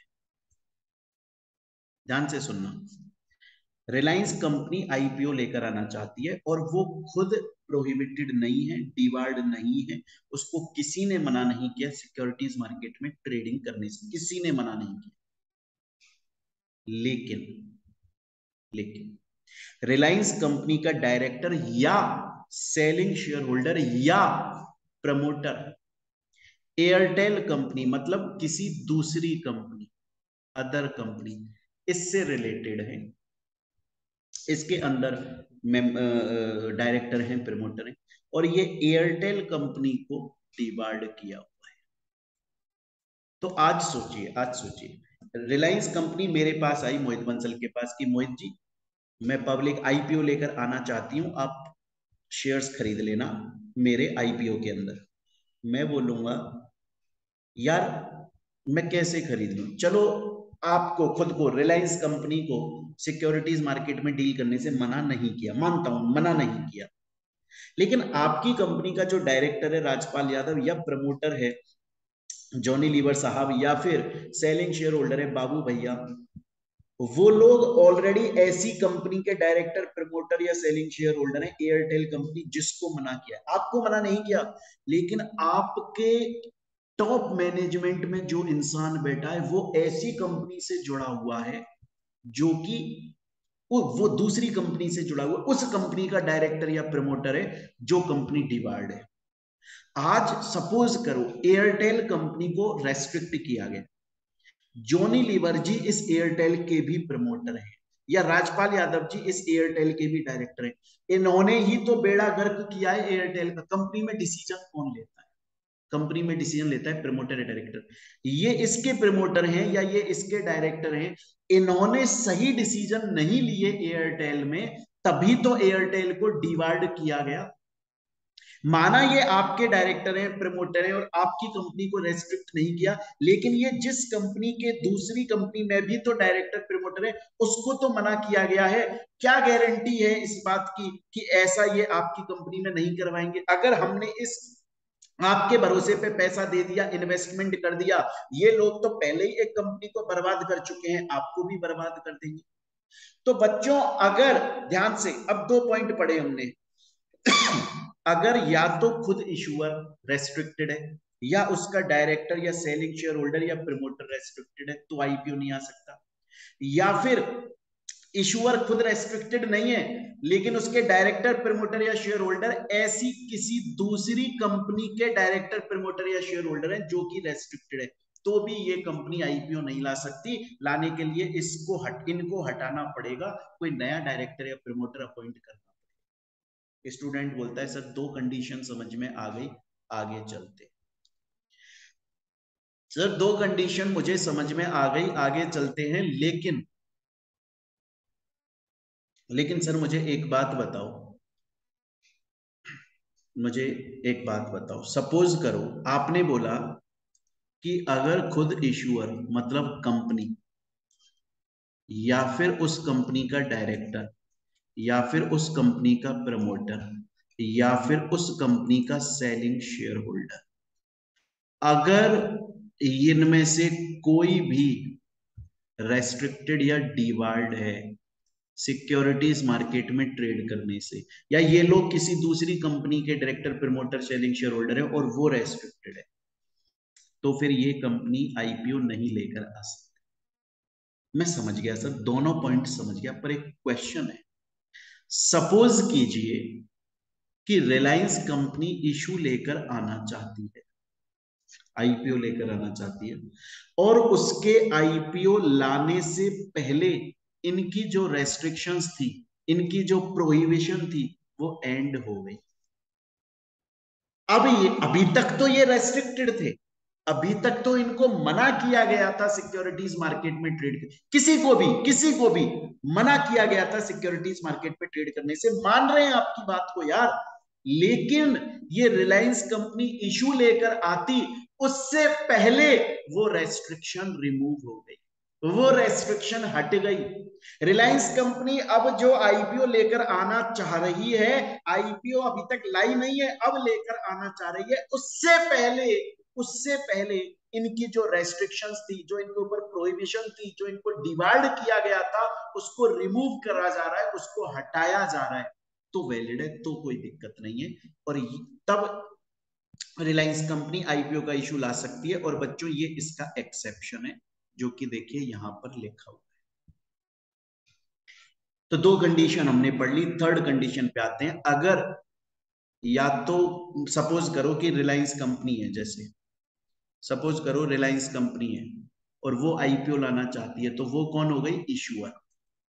ध्यान से सुनना, रिलायंस कंपनी आईपीओ लेकर आना चाहती है और वो खुद प्रोहिबिटेड नहीं है, डिवार्ड नहीं है, उसको किसी ने मना नहीं किया सिक्योरिटीज मार्केट में ट्रेडिंग करने से, किसी ने मना नहीं किया। लेकिन लेकिन रिलायंस कंपनी का डायरेक्टर या सेलिंग शेयर होल्डर या प्रमोटर एयरटेल कंपनी मतलब किसी दूसरी कंपनी, अदर कंपनी, इससे रिलेटेड है, इसके अंदर डायरेक्टर हैं, प्रमोटर हैं, और ये एयरटेल कंपनी को डिवार्ड किया हुआ है। तो आज सोचिए, आज सोचिए, रिलायंस कंपनी मेरे पास आई मोहित बंसल के पास कि मोहित जी मैं पब्लिक आईपीओ लेकर आना चाहती हूं, आप शेयर्स खरीद लेना मेरे आईपीओ के अंदर। मैं बोलूंगा यार मैं कैसे खरीद लूं? चलो, आपको खुद को, रिलायंस कंपनी को सिक्योरिटीज मार्केट में डील करने से मना नहीं किया, मानता हूं मना नहीं किया, लेकिन आपकी कंपनी का जो डायरेक्टर है राजपाल यादव या प्रमोटर है जॉनी लीवर साहब या फिर सेलिंग शेयर होल्डर है बाबू भैया, वो लोग ऑलरेडी ऐसी कंपनी के डायरेक्टर, प्रमोटर या सेलिंग शेयर होल्डर है। एयरटेल कंपनी जिसको मना किया, आपको मना नहीं किया, लेकिन आपके टॉप मैनेजमेंट में जो इंसान बैठा है वो ऐसी कंपनी से जुड़ा हुआ है जो कि वो दूसरी कंपनी से जुड़ा हुआ, उस कंपनी का डायरेक्टर या प्रमोटर है जो कंपनी डिवार्ड है। आज सपोज करो एयरटेल कंपनी को रेस्ट्रिक्ट किया गया, जॉनी लीवर जी इस एयरटेल के भी प्रमोटर हैं या राजपाल यादव जी इस एयरटेल के भी डायरेक्टर हैं, इन्होंने ही तो बेड़ा गर्क किया है एयरटेल का। कंपनी में डिसीजन कौन लेता है? कंपनी में डिसीजन लेता है प्रमोटर या डायरेक्टर। ये इसके प्रमोटर हैं या ये इसके डायरेक्टर हैं, इन्होंने सही डिसीजन नहीं लिए एयरटेल में, तभी तो एयरटेल को डिवार्ड किया गया। माना ये आपके डायरेक्टर हैं, प्रमोटर हैं और आपकी कंपनी को रेस्ट्रिक्ट नहीं किया, लेकिन ये जिस कंपनी के दूसरी कंपनी में भी तो डायरेक्टर प्रमोटर है उसको तो मना किया गया है। क्या गारंटी है इस बात की कि ऐसा ये आपकी कंपनी में नहीं करवाएंगे? अगर हमने इस आपके भरोसे पे पैसा दे दिया, इन्वेस्टमेंट कर दिया, ये लोग तो पहले ही एक कंपनी को बर्बाद कर चुके हैं, आपको भी बर्बाद कर देंगे। तो बच्चों अगर ध्यान से, अब दो पॉइंट पढ़े हमने, अगर या तो खुद इशूअर रेस्ट्रिक्टेड है या उसका डायरेक्टर या सेलिंग शेयर होल्डर या प्रमोटर रेस्ट्रिक्टेड है तो आईपीओ नहीं आ सकता, या फिर इशूअर खुद रेस्ट्रिक्टेड नहीं है लेकिन उसके डायरेक्टर, प्रमोटर या शेयर होल्डर ऐसी किसी दूसरी कंपनी के डायरेक्टर, प्रमोटर या शेयर होल्डर है जो कि रेस्ट्रिक्टेड है, तो भी ये कंपनी आईपीओ नहीं ला सकती। लाने के लिए इसको हट इनको हटाना पड़ेगा, कोई नया डायरेक्टर या प्रमोटर अपॉइंट करना पड़ेगा। स्टूडेंट बोलता है सर दो कंडीशन समझ में आ गई, आगे चलते। सर दो कंडीशन मुझे समझ में आ गई, आगे चलते हैं, लेकिन लेकिन सर मुझे एक बात बताओ, मुझे एक बात बताओ, सपोज करो आपने बोला कि अगर खुद इशूअर मतलब कंपनी या फिर उस कंपनी का डायरेक्टर या फिर उस कंपनी का प्रमोटर या फिर उस कंपनी का सेलिंग शेयर होल्डर, अगर इनमें से कोई भी रेस्ट्रिक्टेड या डिवार्ड है सिक्योरिटीज मार्केट में ट्रेड करने से, या ये लोग किसी दूसरी कंपनी के director, promoter, selling share holder है और वो रेस्ट्रिक्टेड है, तो फिर ये कंपनी आईपीओ नहीं लेकर आ सकती। मैं समझ गया सर, दोनों पॉइंट समझ गया, पर एक क्वेश्चन है। सपोज कीजिए कि रिलायंस कंपनी इशू लेकर आना चाहती है, आईपीओ लेकर आना चाहती है, और उसके आईपीओ लाने से पहले इनकी जो रेस्ट्रिक्शंस थी, इनकी जो प्रोहिबिशन थी, वो एंड हो गई। अब ये अभी तक तो ये रेस्ट्रिक्टेड थे, अभी तक तो इनको मना किया गया था सिक्योरिटीज मार्केट में ट्रेड कर, किसी को भी किसी को भी मना किया गया था सिक्योरिटीज मार्केट में ट्रेड करने से। मान रहे हैं आपकी बात को यार, लेकिन ये रिलायंस कंपनी इशू लेकर आती उससे पहले वो रेस्ट्रिक्शन रिमूव हो गई, वो रेस्ट्रिक्शन हट गई। रिलायंस कंपनी अब जो आईपीओ लेकर आना चाह रही है, आईपीओ अभी तक लाई नहीं है, अब लेकर आना चाह रही है, उससे पहले उससे पहले इनकी जो रेस्ट्रिक्शंस थी, जो इनके ऊपर प्रोहिबिशन थी, जो इनको डिवाइड किया गया था, उसको रिमूव करा जा रहा है, उसको हटाया जा रहा है, तो वैलिड है, तो कोई दिक्कत नहीं है। और तब रिलायंस कंपनी आईपीओ का इशू ला सकती है। और बच्चों ये इसका एक्सेप्शन है जो कि देखिए यहां पर लिखा हुआ है। तो दो कंडीशन हमने पढ़ ली, थर्ड कंडीशन पे आते हैं। अगर या तो सपोज करो कि रिलायंस कंपनी है, जैसे सपोज करो रिलायंस कंपनी है और वो आईपीओ लाना चाहती है, तो वो कौन हो गई? इशूअर।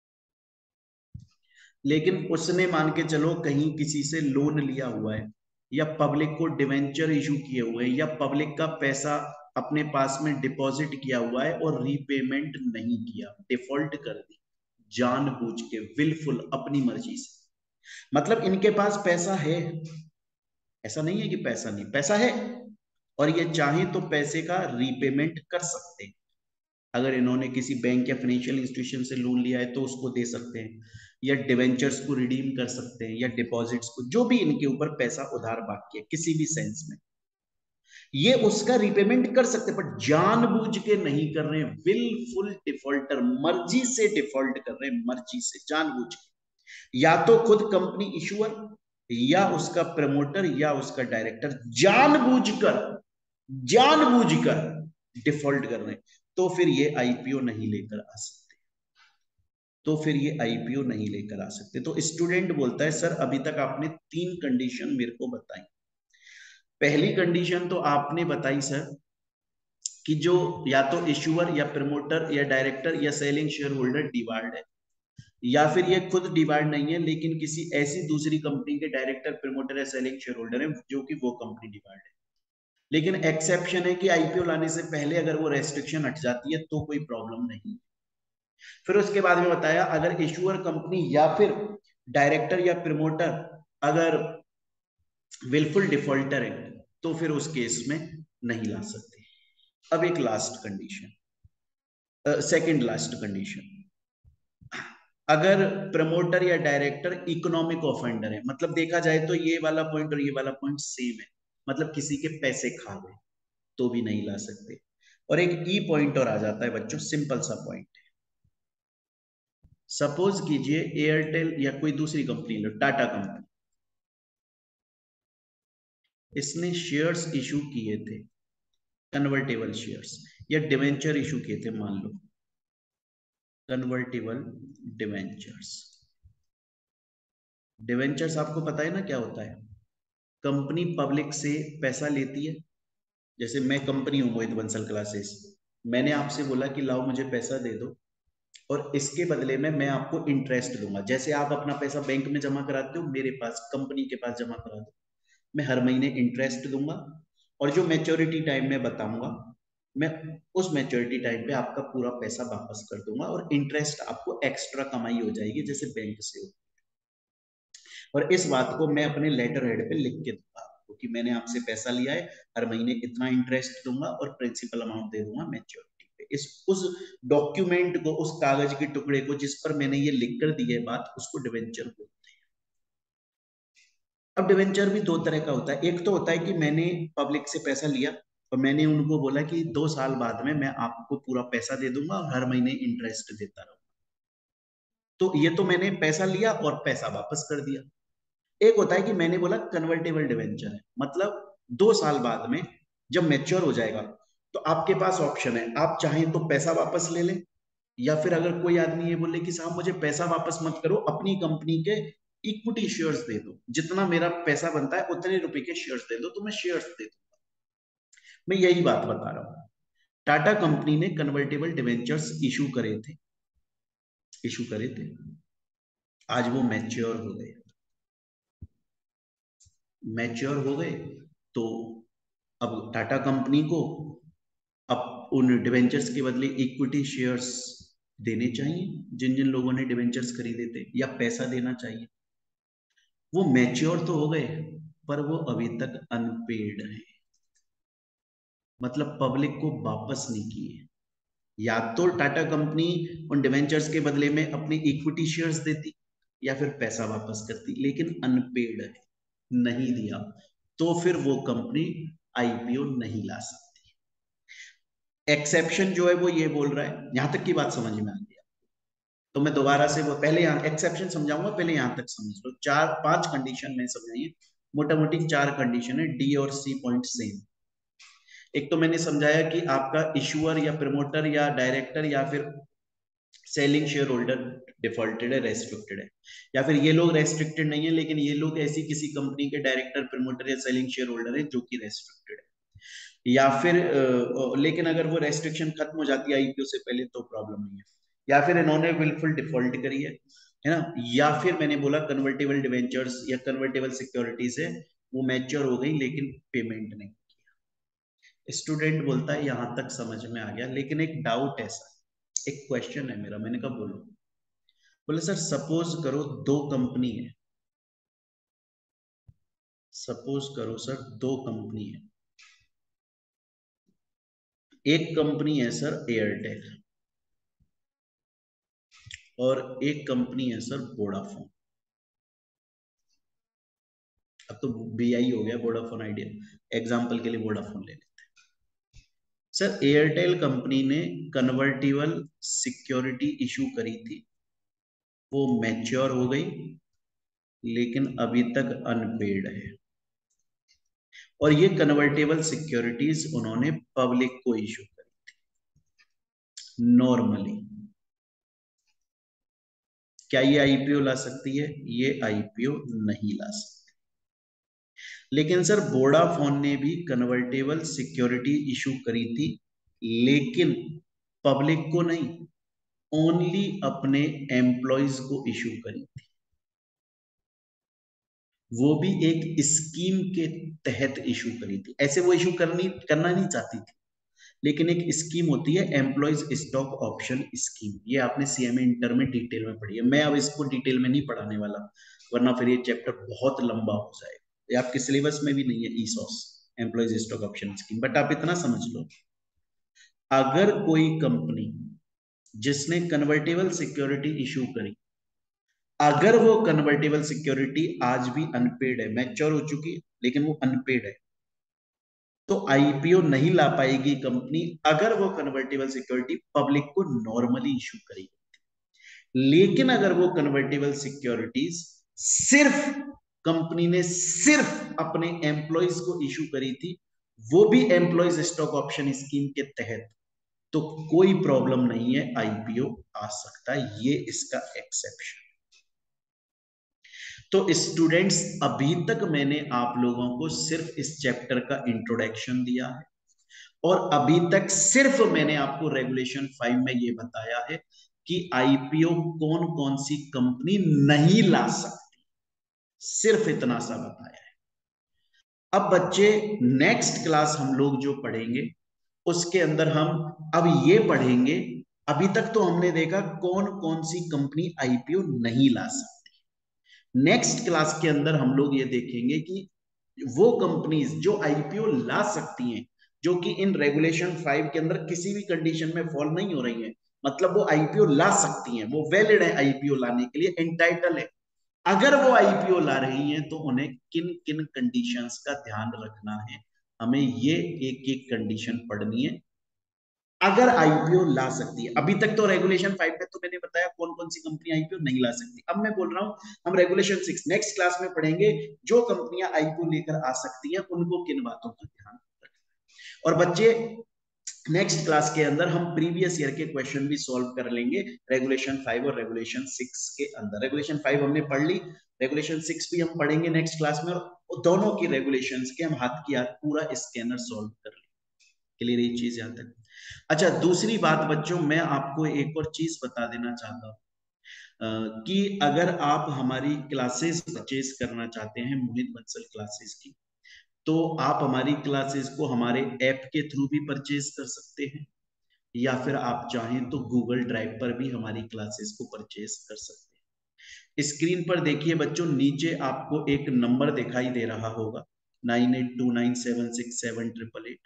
लेकिन उसने मान के चलो कहीं किसी से लोन लिया हुआ है या पब्लिक को डिवेंचर इशू किए हुए, या पब्लिक का पैसा अपने पास में डिपॉजिट किया हुआ है और रीपेमेंट नहीं किया, डिफॉल्ट कर दी जानबूझ के, विलफुल, अपनी मर्जी से। मतलब इनके पास पैसा है, ऐसा नहीं है कि पैसा नहीं, पैसा है, और ये चाहे तो पैसे का रीपेमेंट कर सकते हैं। अगर इन्होंने किसी बैंक या फाइनेंशियल इंस्टीट्यूशन से लोन लिया है तो उसको दे सकते हैं, या डिवेंचर्स को रिडीम कर सकते हैं, या डिपॉजिट्स को, जो भी इनके ऊपर पैसा उधार बाकी है किसी भी सेंस में, ये उसका रिपेमेंट कर सकते हैं, पर जानबूझ के नहीं कर रहे हैं, विलफुल डिफॉल्टर, मर्जी से डिफॉल्ट कर रहे हैं, मर्जी से, जानबूझ के। या तो खुद कंपनी इशूअर, या उसका प्रमोटर, या उसका डायरेक्टर जानबूझकर, जानबूझकर डिफॉल्ट कर रहे हैं, तो फिर ये आईपीओ नहीं लेकर आ सकते, तो फिर ये आईपीओ नहीं लेकर आ सकते। तो स्टूडेंट बोलता है सर अभी तक आपने तीन कंडीशन मेरे को बताई। पहली कंडीशन तो आपने बताई सर कि जो या तो इशूअर या प्रमोटर या डायरेक्टर या सेलिंग शेयर होल्डर डिवार्ड है, या फिर ये खुद डिवार्ड नहीं है लेकिन किसी ऐसी दूसरी कंपनी के डायरेक्टर, प्रमोटर या सेलिंग शेयर होल्डर है जो कि वो कंपनी डिवार्ड है। लेकिन एक्सेप्शन है कि आईपीओ लाने से पहले अगर वो रेस्ट्रिक्शन हट जाती है तो कोई प्रॉब्लम नहीं। फिर उसके बाद में बताया अगर इशूअर कंपनी या फिर डायरेक्टर या प्रमोटर अगर विलफुल डिफॉल्टर है तो फिर उस केस में नहीं ला सकते। अब एक last condition, second last condition, अगर प्रमोटर या डायरेक्टर इकोनॉमिक ऑफेंडर है, मतलब देखा जाए तो ये वाला पॉइंट और ये वाला पॉइंट सेम है, मतलब किसी के पैसे खा गए तो भी नहीं ला सकते। और एक ई पॉइंट और आ जाता है बच्चों, सिंपल सा पॉइंट, सपोज कीजिए एयरटेल या कोई दूसरी कंपनी लो, टाटा कंपनी, इसने शेयर्स इशू किए थे, कन्वर्टेबल शेयर्स, या डिवेंचर इशू किए थे, मान लो कन्वर्टेबल डिवेंचर्स। डिवेंचर्स आपको पता है ना क्या होता है, कंपनी पब्लिक से पैसा लेती है। जैसे मैं कंपनी हूं मोहित बंसल क्लासेस, मैंने आपसे बोला कि लाओ मुझे पैसा दे दो और इसके बदले में मैं आपको इंटरेस्ट दूंगा। जैसे आप अपना पैसा बैंक में जमा कराते हो, मेरे पास कंपनी के पास जमा करा दो, मैं हर महीने इंटरेस्ट दूंगा, और जो मैच्योरिटी टाइम में बताऊंगा मैं उस मैच्योरिटी टाइम पे आपका पूरा पैसा वापस कर दूंगा, और इंटरेस्ट आपको एक्स्ट्रा कमाई हो जाएगी जैसे बैंक से हो। और इस बात को मैं अपने लेटर हेड पे लिख के दूंगा आपको कि मैंने आपसे पैसा लिया है, हर महीने इतना इंटरेस्ट दूंगा और प्रिंसिपल अमाउंट दे दूंगा मैच्योरिटी पे। इस उस डॉक्यूमेंट को, उस कागज के टुकड़े को जिस पर मैंने ये लिख कर दी है बात, उसको डिवेंचर बोलते हैं। अब डिवेंचर भी दो तरह का होता है, एक तो होता है कि मैंने पब्लिक से पैसा लिया और मैंने उनको बोला कि दो साल बाद में मैं आपको पूरा पैसा दे दूंगा और हर महीने इंटरेस्ट देता रहूंगा, तो ये तो मैंने पैसा लिया और पैसा वापस कर दिया। एक होता है कि मैंने बोला कन्वर्टेबल डिवेंचर है, मतलब दो साल बाद में जब मैच्योर हो जाएगा तो आपके पास ऑप्शन है, आप चाहें तो पैसा वापस ले लें, या फिर अगर कोई आदमी ये बोले कि साहब मुझे पैसा वापस मत करो, अपनी कंपनी के इक्विटी शेयर्स दे दो, जितना मेरा पैसा बनता है उतने रुपए के शेयर्स दे दो तो मैं शेयर्स दे दूंगा। मैं यही बात बता रहा हूं, टाटा कंपनी ने कन्वर्टेबल डिवेंचर्स इशू करे थे, इशू करे थे, आज वो मैच्योर हो गए, मैच्योर हो गए, तो अब टाटा कंपनी को अब उन डिवेंचर्स के बदले इक्विटी शेयर्स देने चाहिए जिन जिन लोगों ने डिवेंचर्स खरीदे थे, या पैसा देना चाहिए। वो मैच्योर तो हो गए पर वो अभी तक अनपेड है, मतलब पब्लिक को वापस नहीं किए। या तो टाटा कंपनी उन डिवेंचर्स के बदले में अपनी इक्विटी शेयर्स देती या फिर पैसा वापस करती, लेकिन अनपेड है, नहीं दिया, तो फिर वो कंपनी आईपीओ नहीं ला सकती। एक्सेप्शन जो है वो ये बोल रहा है, यहां तक की बात समझ में आ गया तो मैं दोबारा से वो पहले यहाँ एक्सेप्शन समझाऊंगा, पहले यहां तक समझ लो। चार पांच कंडीशन में समझाइए, मोटा मोटी चार कंडीशन है, डी और सी पॉइंट सेम। एक तो मैंने समझाया कि आपका इशूअर या प्रमोटर या डायरेक्टर या फिर सेलिंग शेयर होल्डर डिफॉल्टेड है, रेस्ट्रिक्टेड है, या फिर ये लोग रेस्ट्रिक्टेड नहीं है लेकिन ये लोग ऐसी किसी कंपनी के डायरेक्टर, प्रमोटर या सेलिंग शेयर होल्डर है जो कि रेस्ट्रिक्टेड है, या फिर अ, लेकिन अगर वो रेस्ट्रिक्शन खत्म हो जाती है आईपीओ से पहले तो प्रॉब्लम नहीं है, या फिर इन्होंने विलफुल डिफॉल्ट करी है है ना, या फिर मैंने बोला कन्वर्टेबल डिवेंचर्स या कन्वर्टेबल सिक्योरिटीज है वो मैच्योर हो गई लेकिन पेमेंट नहीं किया। स्टूडेंट बोलता है यहां तक समझ में आ गया, लेकिन एक डाउट ऐसा, एक क्वेश्चन है मेरा। मैंने कहा बोलो। बोले सर सपोज करो दो कंपनी है, सपोज करो सर दो कंपनी है। एक कंपनी है सर एयरटेल और एक कंपनी है सर वोडाफोन। अब तो बीआई हो गया, वोडाफोन आइडिया, एग्जांपल के लिए वोडाफोन ले लेते हैं। सर एयरटेल कंपनी ने कन्वर्टिबल सिक्योरिटी इशू करी थी, वो मैच्योर हो गई लेकिन अभी तक अनपेड है, और ये कन्वर्टेबल सिक्योरिटीज उन्होंने पब्लिक को इशू करी। नॉर्मली क्या ये आईपीओ ला सकती है? ये आईपीओ नहीं ला सकती। लेकिन सर वोडाफोन ने भी कन्वर्टेबल सिक्योरिटी इशू करी थी, लेकिन पब्लिक को नहीं, ओनली अपने एम्प्लॉयज को इशू करी थी। वो भी एक स्कीम के तहत इशू करी थी। ऐसे वो इशू करनी करना नहीं चाहती थी, लेकिन एक स्कीम होती है एम्प्लॉयज स्टॉक ऑप्शन स्कीम। ये आपने सीएमए इंटर में डिटेल में पढ़ी है, मैं अब इसको डिटेल में नहीं पढ़ाने वाला, वरना फिर ये चैप्टर बहुत लंबा हो जाएगा। ये आपके सिलेबस में भी नहीं है ESOS, employees stock option scheme. But आप इतना समझ लो, अगर कोई कंपनी जिसने कन्वर्टेबल सिक्योरिटी इशू करी, अगर वो कन्वर्टेबल सिक्योरिटी आज भी अनपेड है, मैच्योर हो चुकी है लेकिन वो अनपेड है, तो आईपीओ नहीं ला पाएगी कंपनी अगर वो कन्वर्टेबल सिक्योरिटी पब्लिक को नॉर्मली इशू करेगी। लेकिन अगर वो कन्वर्टेबल सिक्योरिटीज सिर्फ कंपनी ने सिर्फ अपने एम्प्लॉयज को इशू करी थी, वो भी एम्प्लॉयज स्टॉक ऑप्शन स्कीम के तहत, तो कोई प्रॉब्लम नहीं है, आईपीओ आ सकता है। ये इसका एक्सेप्शन। तो स्टूडेंट्स अभी तक मैंने आप लोगों को सिर्फ इस चैप्टर का इंट्रोडक्शन दिया है, और अभी तक सिर्फ मैंने आपको रेगुलेशन फाइव में ये बताया है कि आईपीओ कौन कौन सी कंपनी नहीं ला सकती, सिर्फ इतना सा बताया है। अब बच्चे नेक्स्ट क्लास हम लोग जो पढ़ेंगे उसके अंदर हम अब ये पढ़ेंगे, अभी तक तो हमने देखा कौन कौन सी कंपनी आईपीओ नहीं ला सकती। नेक्स्ट क्लास के अंदर हम लोग ये देखेंगे कि वो कंपनीज जो आईपीओ ला सकती हैं, जो कि इन रेगुलेशन फाइव के अंदर किसी भी कंडीशन में फॉल नहीं हो रही है, मतलब वो आईपीओ ला सकती हैं, वो वैलिड है आईपीओ लाने के लिए, एंटाइटल है। अगर वो आईपीओ ला रही हैं तो उन्हें किन किन कंडीशंस का ध्यान रखना है, हमें ये एक एक कंडीशन पढ़नी है अगर आईपीओ ला सकती है। अभी तक तो रेगुलेशन फाइव में तो मैंने बताया कौन कौन सी कंपनी आईपीओ नहीं ला सकती। अब मैं बोल रहा हूं हम रेगुलेशन सिक्स नेक्स्ट क्लास में पढ़ेंगे, जो कंपनियां आईपीओ लेकर आ सकती हैं उनको किन बातों का ध्यान रखना। और बच्चे नेक्स्ट क्लास के अंदर हम प्रीवियस ईयर के क्वेश्चन भी सॉल्व कर लेंगे रेगुलेशन फाइव और रेगुलेशन सिक्स के अंदर। रेगुलेशन फाइव हमने पढ़ ली, रेगुलेशन सिक्स भी हम पढ़ेंगे नेक्स्ट क्लास में, और दोनों की रेगुलेशंस के हम हाथ की हाथ पूरा स्कैनर सॉल्व कर लेंगे। क्लियर ये चीज यहां तक? अच्छा, दूसरी बात बच्चों, मैं आपको एक और चीज बता देना चाहता हूं कि अगर आप हमारी क्लासेस परचेज करना चाहते हैं, मोहित बंसल क्लासेस की, तो आप हमारी क्लासेस को हमारे ऐप के थ्रू भी परचेज कर सकते हैं, या फिर आप चाहें तो गूगल ड्राइव पर भी हमारी क्लासेस को परचेज कर सकते हैं। स्क्रीन पर देखिए बच्चों, नीचे आपको एक नंबर दिखाई दे रहा होगा, nine eight two nine seven six seven triple eight.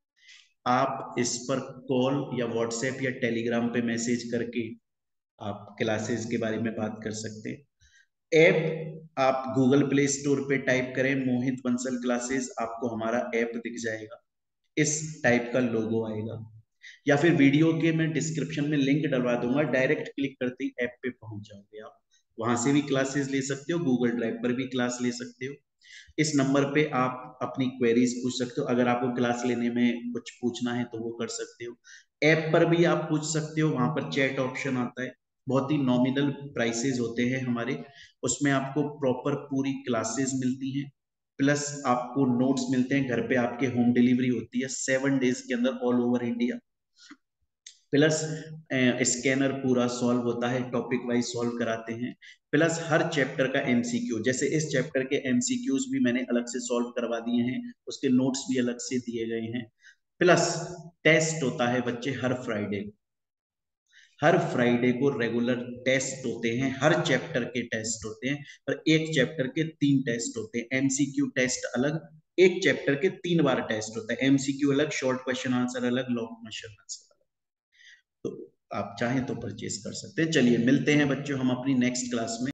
आप इस पर कॉल या व्हाट्सएप या टेलीग्राम पे मैसेज करके आप क्लासेस के बारे में बात कर सकते हैं। ऐप आप गूगल प्ले स्टोर पे टाइप करें मोहित बंसल क्लासेस, आपको हमारा ऐप दिख जाएगा, इस टाइप का लोगो आएगा, या फिर वीडियो के मैं डिस्क्रिप्शन में लिंक डलवा दूंगा, डायरेक्ट क्लिक करते ही ऐप पे पहुंच जाओगे आप, वहां से भी क्लासेस ले सकते हो, गूगल ड्राइव पर भी क्लास ले सकते हो। इस नंबर पे आप अपनी क्वेरीज पूछ सकते हो, अगर आपको क्लास लेने में कुछ पूछना है तो वो कर सकते हो। ऐप पर भी आप पूछ सकते हो, वहां पर चैट ऑप्शन आता है, बहुत ही नॉमिनल प्राइसेस होते हैं हमारे, उसमें आपको प्रॉपर पूरी क्लासेस मिलती हैं, प्लस आपको नोट्स मिलते हैं, घर पे आपके होम डिलीवरी होती है सेवन डेज के अंदर all over India. Plus scanner पूरा सॉल्व होता है, टॉपिक वाइज सॉल्व कराते हैं। प्लस हर चैप्टर का एमसीक्यू, जैसे इस चैप्टर के एमसीक्यूज भी मैंने अलग से सॉल्व करवा दिए हैं, उसके नोट्स भी अलग से दिए गए हैं। प्लस टेस्ट होता है बच्चे हर फ्राइडे, हर फ्राइडे को रेगुलर टेस्ट होते हैं, हर चैप्टर के टेस्ट होते हैं, और एक चैप्टर के तीन टेस्ट होते हैं। एमसीक्यू टेस्ट अलग, एक चैप्टर के तीन बार टेस्ट होता है। एमसीक्यू अलग, शॉर्ट क्वेश्चन आंसर अलग, लॉन्ग क्वेश्चन आंसर अलग। तो आप चाहें तो परचेज कर सकते हैं। चलिए मिलते हैं बच्चों हम अपनी नेक्स्ट क्लास में।